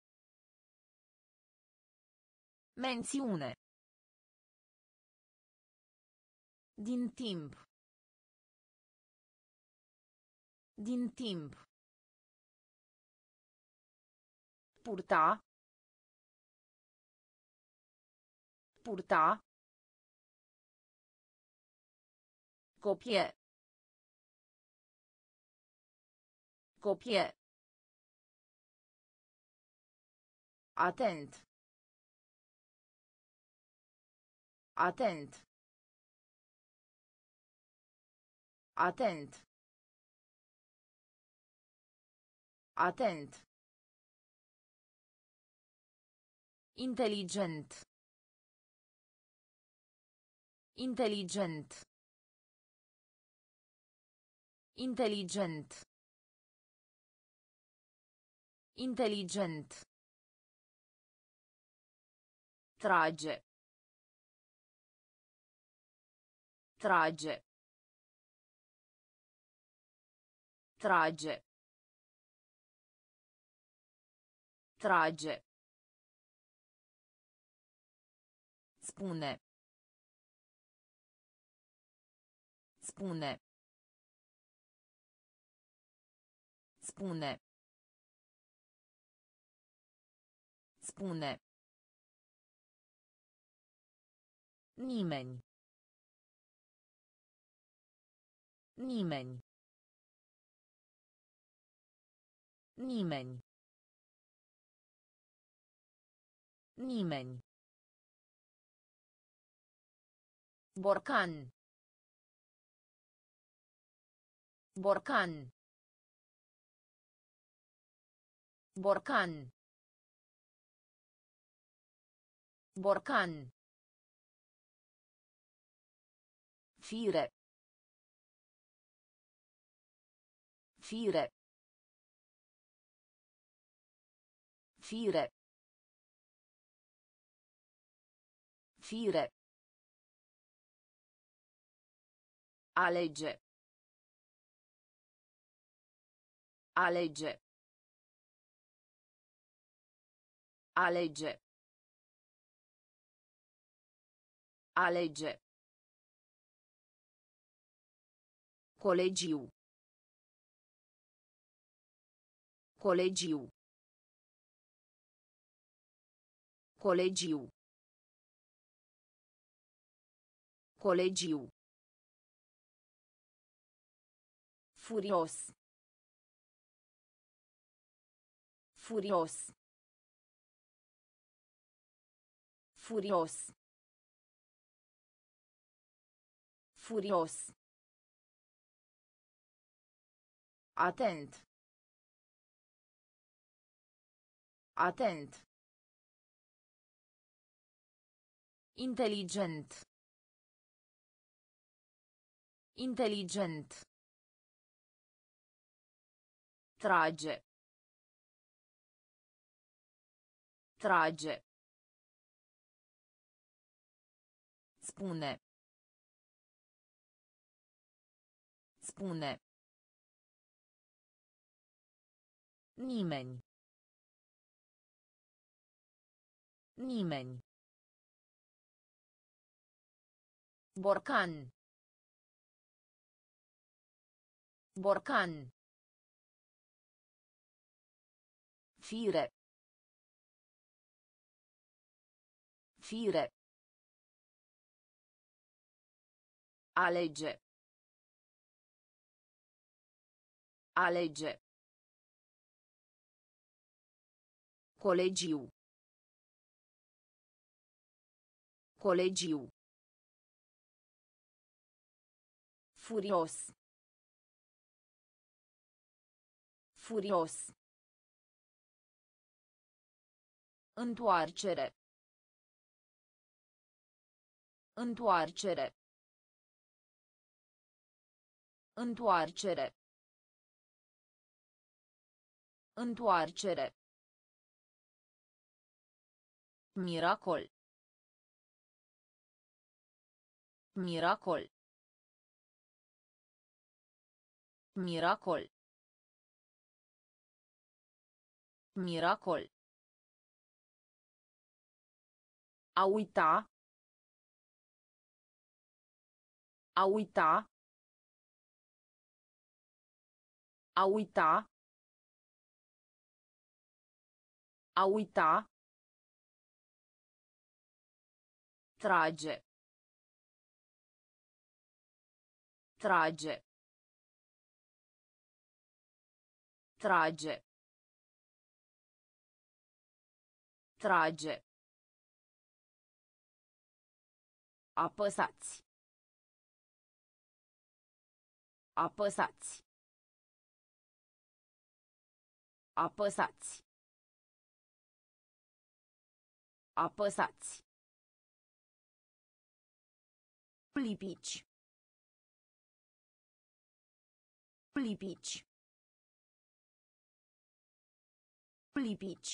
Mențiune. Din timp. Din timp. Purta. Purta. Copie. Copie. Atent. Atent. Atent. Atent. Inteligent. Inteligent. Inteligent. Inteligent. Trage. Trage. Trage. Trage. Spune. Spune. Spune. Spune. Nimeni. Nimeni. Nimeni. Nimeni. Borcan. Borcan. Borcan. Borcan. Fire. Fire. Fire. Fire. Alege. Alege. Alege. Alege. Colegiu. Colegiu. Colegiu. Colegiu. Furios. Furios. Furios. Furios. Atent. Atent. Inteligent. Inteligent. Trage. Trage. Spune. Spune. Nimeni. Nimeni. Borcan. Borcan. Fire. Fire. Alege. Alege. Colegiu. Colegiu. Furios. Furios. Întoarcere. Întoarcere. Întoarcere. Întoarcere. Miracol. Miracol. Miracol. Miracol. A uita. A uita. A uita. A uita. Trage. Trage. Trage. Trage. Apăsați. Apăsați. Apăsați. Apăsați. Lipici. Lipici. Lipici.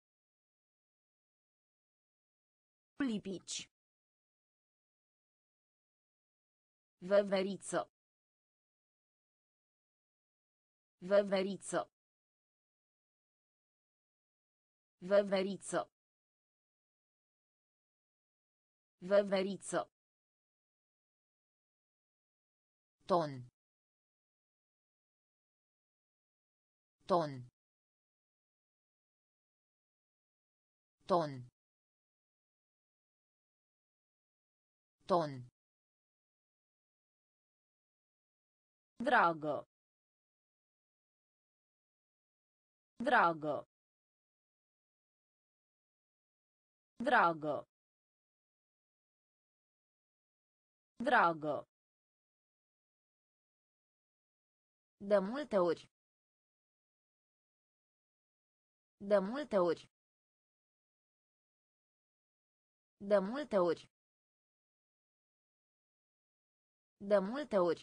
Lipici. Veveriță. Veveriță. Veveriță. Veveriță. Ton. Ton. Ton. Ton. Dragă. Dragă. Dragă. Dragă. De multe ori. De multe ori. De multe ori. De multe ori.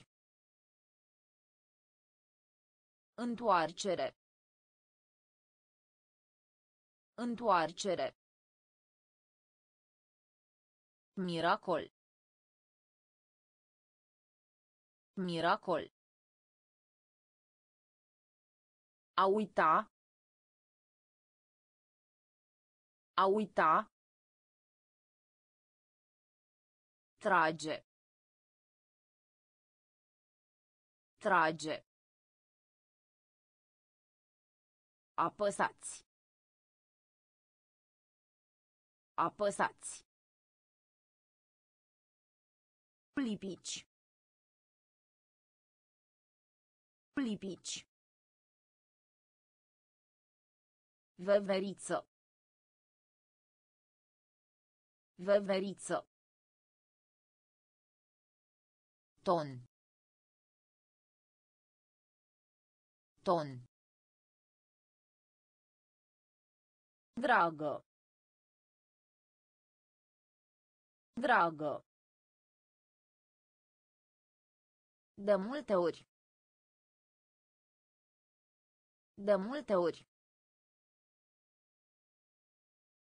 Întoarcere. Întoarcere. Miracol. Miracol. A uita. A uita. Trage. Trage. Apăsați. Apăsați. Lipici. Lipici. Veveriță. Veveriță. Ton. Ton. Dragă. Dragă. De multe ori. De multe ori.